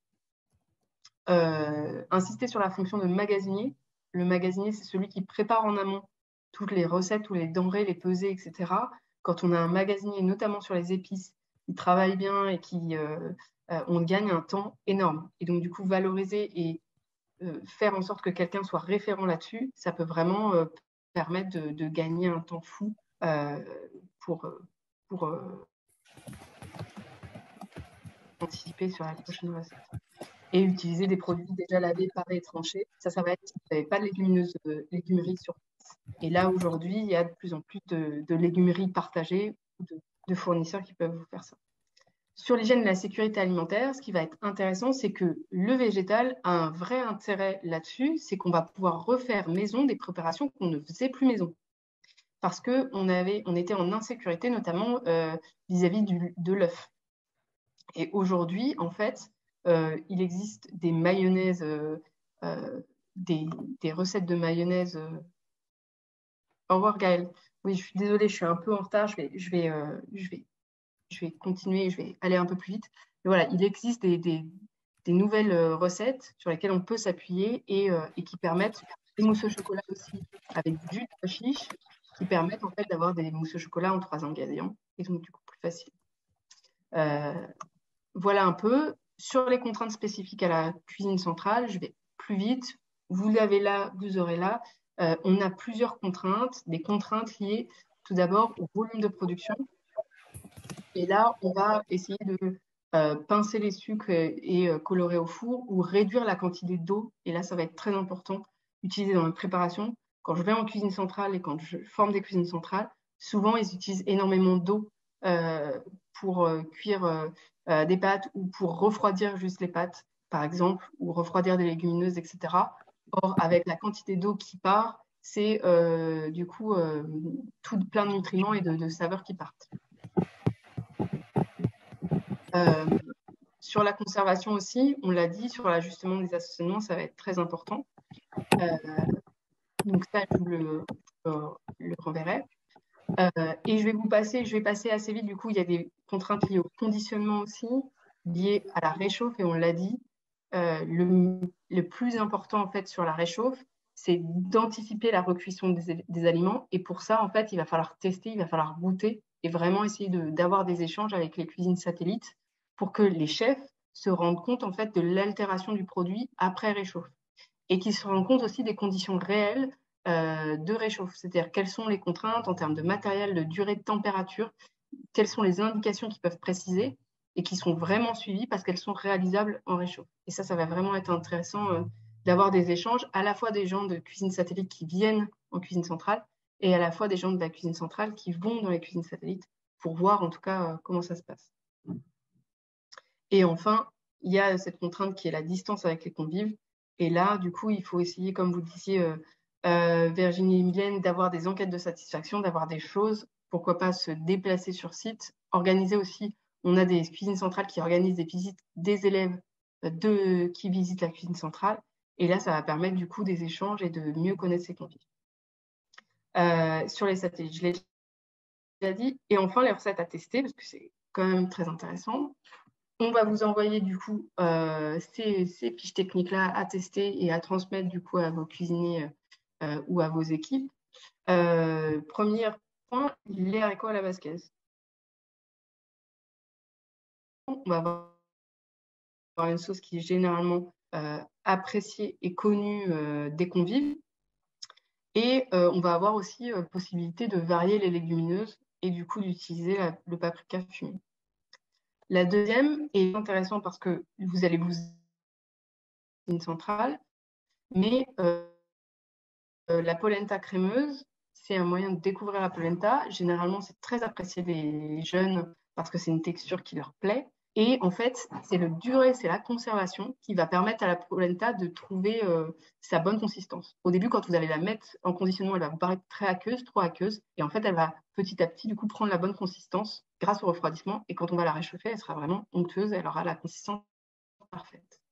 Euh, insister sur la fonction de magasinier. Le magasinier, c'est celui qui prépare en amont toutes les recettes, tous les denrées, les pesées, et cetera. Quand on a un magasinier, notamment sur les épices, qui travaille bien et qui, euh, euh, on gagne un temps énorme. Et donc, du coup, valoriser et euh, faire en sorte que quelqu'un soit référent là-dessus, ça peut vraiment euh, permettre de, de gagner un temps fou euh, pour, pour euh, anticiper sur la prochaine recette. Et utiliser des produits déjà lavés, parés et tranchés. Ça, ça va être si vous n'avez pas de légumineuses, euh, légumerie sur place. Et là, aujourd'hui, il y a de plus en plus de, de légumeries partagées, de, de fournisseurs qui peuvent vous faire ça. Sur l'hygiène et la sécurité alimentaire, ce qui va être intéressant, c'est que le végétal a un vrai intérêt là-dessus, c'est qu'on va pouvoir refaire maison des préparations qu'on ne faisait plus maison. Parce qu'on avait, on était en insécurité, notamment euh, vis-à-vis du, de l'œuf. Et aujourd'hui, en fait, Euh, il existe des mayonnaises, euh, euh, des, des recettes de mayonnaise. Euh... Au revoir Gaëlle. Oui, je suis désolée, je suis un peu en retard. Je vais, je vais, euh, je vais, je vais continuer, je vais aller un peu plus vite. Mais voilà, il existe des, des, des nouvelles recettes sur lesquelles on peut s'appuyer et, euh, et qui permettent des mousses au chocolat aussi avec du jus de chiche, qui permettent en fait d'avoir des mousses au chocolat en trois ingrédients et donc du coup plus facile. Euh, voilà un peu. Sur les contraintes spécifiques à la cuisine centrale, je vais plus vite. Vous l'avez là, vous aurez là. Euh, on a plusieurs contraintes, des contraintes liées tout d'abord au volume de production. Et là, on va essayer de euh, pincer les sucres et, et euh, colorer au four ou réduire la quantité d'eau. Et là, ça va être très important, utilisé dans la préparation. Quand je vais en cuisine centrale et quand je forme des cuisines centrales, souvent, ils utilisent énormément d'eau euh, pour euh, cuire euh, euh, des pâtes ou pour refroidir juste les pâtes, par exemple, ou refroidir des légumineuses, et cetera. Or, avec la quantité d'eau qui part, c'est euh, du coup euh, tout plein de nutriments et de, de saveurs qui partent. Euh, sur la conservation aussi, on l'a dit, sur l'ajustement des assaisonnements, ça va être très important. Euh, donc ça, je vous le, euh, le renverrai. Euh, et je vais vous passer, je vais passer assez vite. Du coup, il y a des contraintes liées au conditionnement aussi, liées à la réchauffe, et on l'a dit. Euh, le, le plus important en fait sur la réchauffe, c'est d'anticiper la recuisson des, des aliments. Et pour ça, en fait, il va falloir tester, il va falloir goûter et vraiment essayer de, d'avoir des échanges avec les cuisines satellites pour que les chefs se rendent compte en fait de l'altération du produit après réchauffe et qu'ils se rendent compte aussi des conditions réelles euh, de réchauffe, c'est-à-dire quelles sont les contraintes en termes de matériel, de durée de température, quelles sont les indications qui peuvent préciser et qui sont vraiment suivies parce qu'elles sont réalisables en réchauffe. Et ça, ça va vraiment être intéressant euh, d'avoir des échanges, à la fois des gens de cuisine satellite qui viennent en cuisine centrale et à la fois des gens de la cuisine centrale qui vont dans les cuisines satellites pour voir en tout cas euh, comment ça se passe. Et enfin, il y a cette contrainte qui est la distance avec les convives. Et là, du coup, il faut essayer, comme vous le disiez, euh, euh, Virginie et Mylène, d'avoir des enquêtes de satisfaction, d'avoir des choses, pourquoi pas se déplacer sur site, organiser aussi. On a des cuisines centrales qui organisent des visites des élèves de, qui visitent la cuisine centrale. Et là, ça va permettre du coup des échanges et de mieux connaître ses convives. Euh, sur les satellites, je l'ai déjà dit. Et enfin, les recettes à tester, parce que c'est quand même très intéressant. On va vous envoyer du coup euh, ces, ces fiches techniques-là à tester et à transmettre du coup à vos cuisiniers euh, ou à vos équipes. Euh, premier point, les haricots à la basquaise. On va avoir une sauce qui est généralement euh, appréciée et connue euh, des convives. Et euh, on va avoir aussi euh, possibilité de varier les légumineuses et du coup d'utiliser la- le paprika fumé. La deuxième est intéressante parce que vous allez vous une centrale, mais euh, euh, la polenta crémeuse, c'est un moyen de découvrir la polenta. Généralement, c'est très apprécié des jeunes parce que c'est une texture qui leur plaît. Et en fait, c'est le durée, c'est la conservation qui va permettre à la polenta de trouver euh, sa bonne consistance. Au début, quand vous allez la mettre en conditionnement, elle va vous paraître très aqueuse, trop aqueuse. Et en fait, elle va petit à petit, du coup, prendre la bonne consistance grâce au refroidissement. Et quand on va la réchauffer, elle sera vraiment onctueuse. Elle aura la consistance parfaite.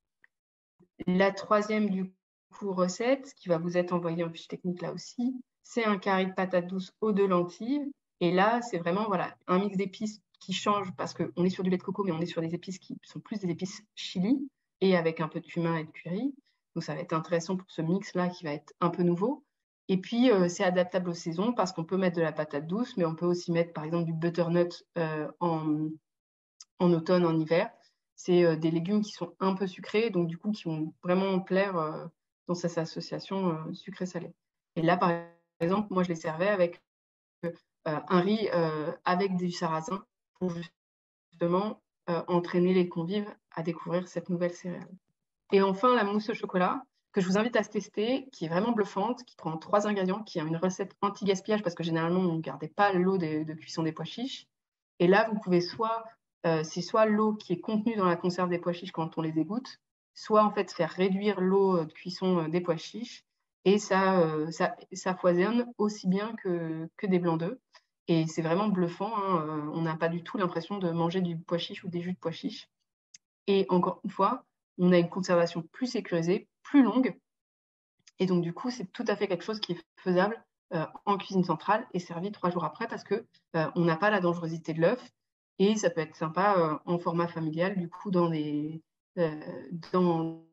La troisième, du coup, recette, qui va vous être envoyée en fiche technique là aussi, c'est un carré de patates douces aux deux lentilles. Et là, c'est vraiment voilà, un mix d'épices qui change parce qu'on est sur du lait de coco, mais on est sur des épices qui sont plus des épices chili et avec un peu de cumin et de curry. Donc, ça va être intéressant pour ce mix-là qui va être un peu nouveau. Et puis, euh, c'est adaptable aux saisons parce qu'on peut mettre de la patate douce, mais on peut aussi mettre, par exemple, du butternut euh, en, en automne, en hiver. C'est euh, des légumes qui sont un peu sucrés, donc du coup, qui vont vraiment plaire euh, dans cette association euh, sucré-salé. Et là, par exemple, moi, je les servais avec euh, un riz euh, avec du sarrasin pour justement euh, entraîner les convives à découvrir cette nouvelle céréale. Et enfin, la mousse au chocolat, que je vous invite à tester, qui est vraiment bluffante, qui prend trois ingrédients, qui a une recette anti-gaspillage, parce que généralement, on ne gardait pas l'eau de, de cuisson des pois chiches. Et là, vous pouvez soit, euh, c'est soit l'eau qui est contenue dans la conserve des pois chiches quand on les égoutte, soit en fait faire réduire l'eau de cuisson des pois chiches. Et ça, euh, ça, ça foisonne aussi bien que, que des blancs d'œufs. Et c'est vraiment bluffant, hein. On n'a pas du tout l'impression de manger du pois chiche ou des jus de pois chiches. Et encore une fois, on a une conservation plus sécurisée, plus longue. Et donc, du coup, c'est tout à fait quelque chose qui est faisable euh, en cuisine centrale et servi trois jours après parce qu'on euh, n'a pas la dangerosité de l'œuf. Et ça peut être sympa euh, en format familial, du coup, dans des, euh, dans,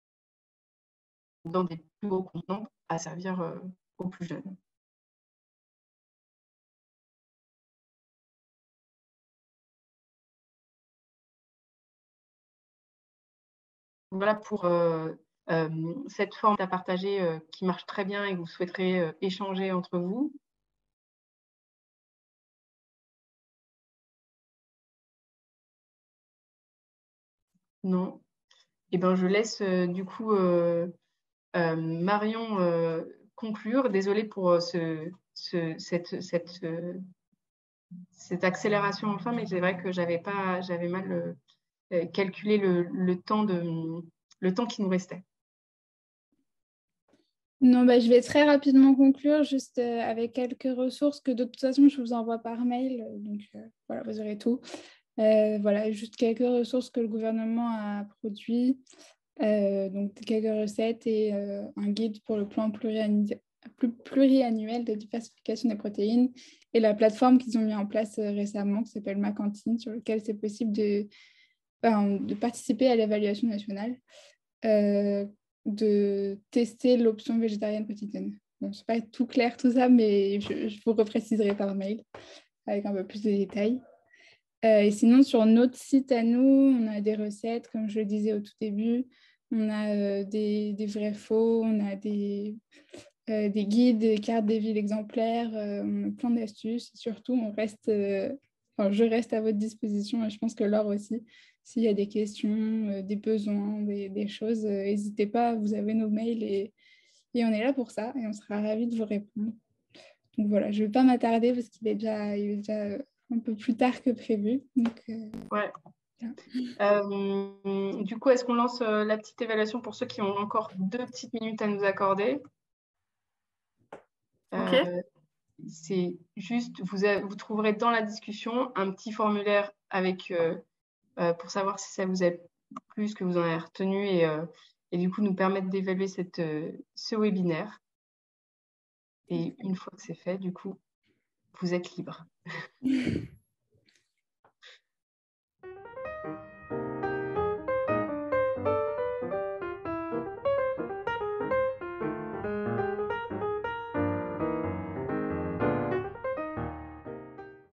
dans des plus gros contenants à servir euh, aux plus jeunes. Voilà pour euh, euh, cette forme à partager euh, qui marche très bien et que vous souhaiterez euh, échanger entre vous. Non. Eh ben, je laisse euh, du coup euh, euh, Marion euh, conclure. Désolée pour euh, ce, ce, cette, cette, euh, cette accélération enfin, mais c'est vrai que j'avais pas, j'avais mal euh, euh, calculé le, le temps de, le temps qui nous restait. Non, bah, je vais très rapidement conclure, juste euh, avec quelques ressources que de toute façon, je vous envoie par mail. Donc, euh, voilà, vous aurez tout. Euh, voilà, juste quelques ressources que le gouvernement a produit. Euh, donc, quelques recettes et euh, un guide pour le plan pluriannuel, pluriannuel de diversification des protéines et la plateforme qu'ils ont mis en place euh, récemment qui s'appelle Ma Cantine, sur laquelle c'est possible de, enfin, de participer à l'évaluation nationale. Euh, de tester l'option végétarienne quotidienne. Bon, c'est pas tout clair tout ça, mais je, je vous repréciserai par mail avec un peu plus de détails. Euh, et sinon, sur notre site à nous, on a des recettes, comme je le disais au tout début. On a euh, des, des vrais faux, on a des, euh, des guides, des cartes des villes exemplaires, euh, on a plein d'astuces. Surtout, on reste, euh, enfin, je reste à votre disposition et je pense que Laure aussi. S'il y a des questions, euh, des besoins, des, des choses, euh, n'hésitez pas, vous avez nos mails et, et on est là pour ça et on sera ravis de vous répondre. Donc voilà, je ne vais pas m'attarder parce qu'il est déjà, il est déjà un peu plus tard que prévu. Donc, euh, ouais. Voilà. Euh, du coup, est-ce qu'on lance euh, la petite évaluation pour ceux qui ont encore deux petites minutes à nous accorder? Ok. Euh, c'est juste, vous, a, vous trouverez dans la discussion un petit formulaire avec, euh, euh, pour savoir si ça vous a plu, ce que vous en avez retenu et, euh, et du coup nous permettre d'évaluer cette, euh, ce webinaire. Et une fois que c'est fait, du coup, vous êtes libre.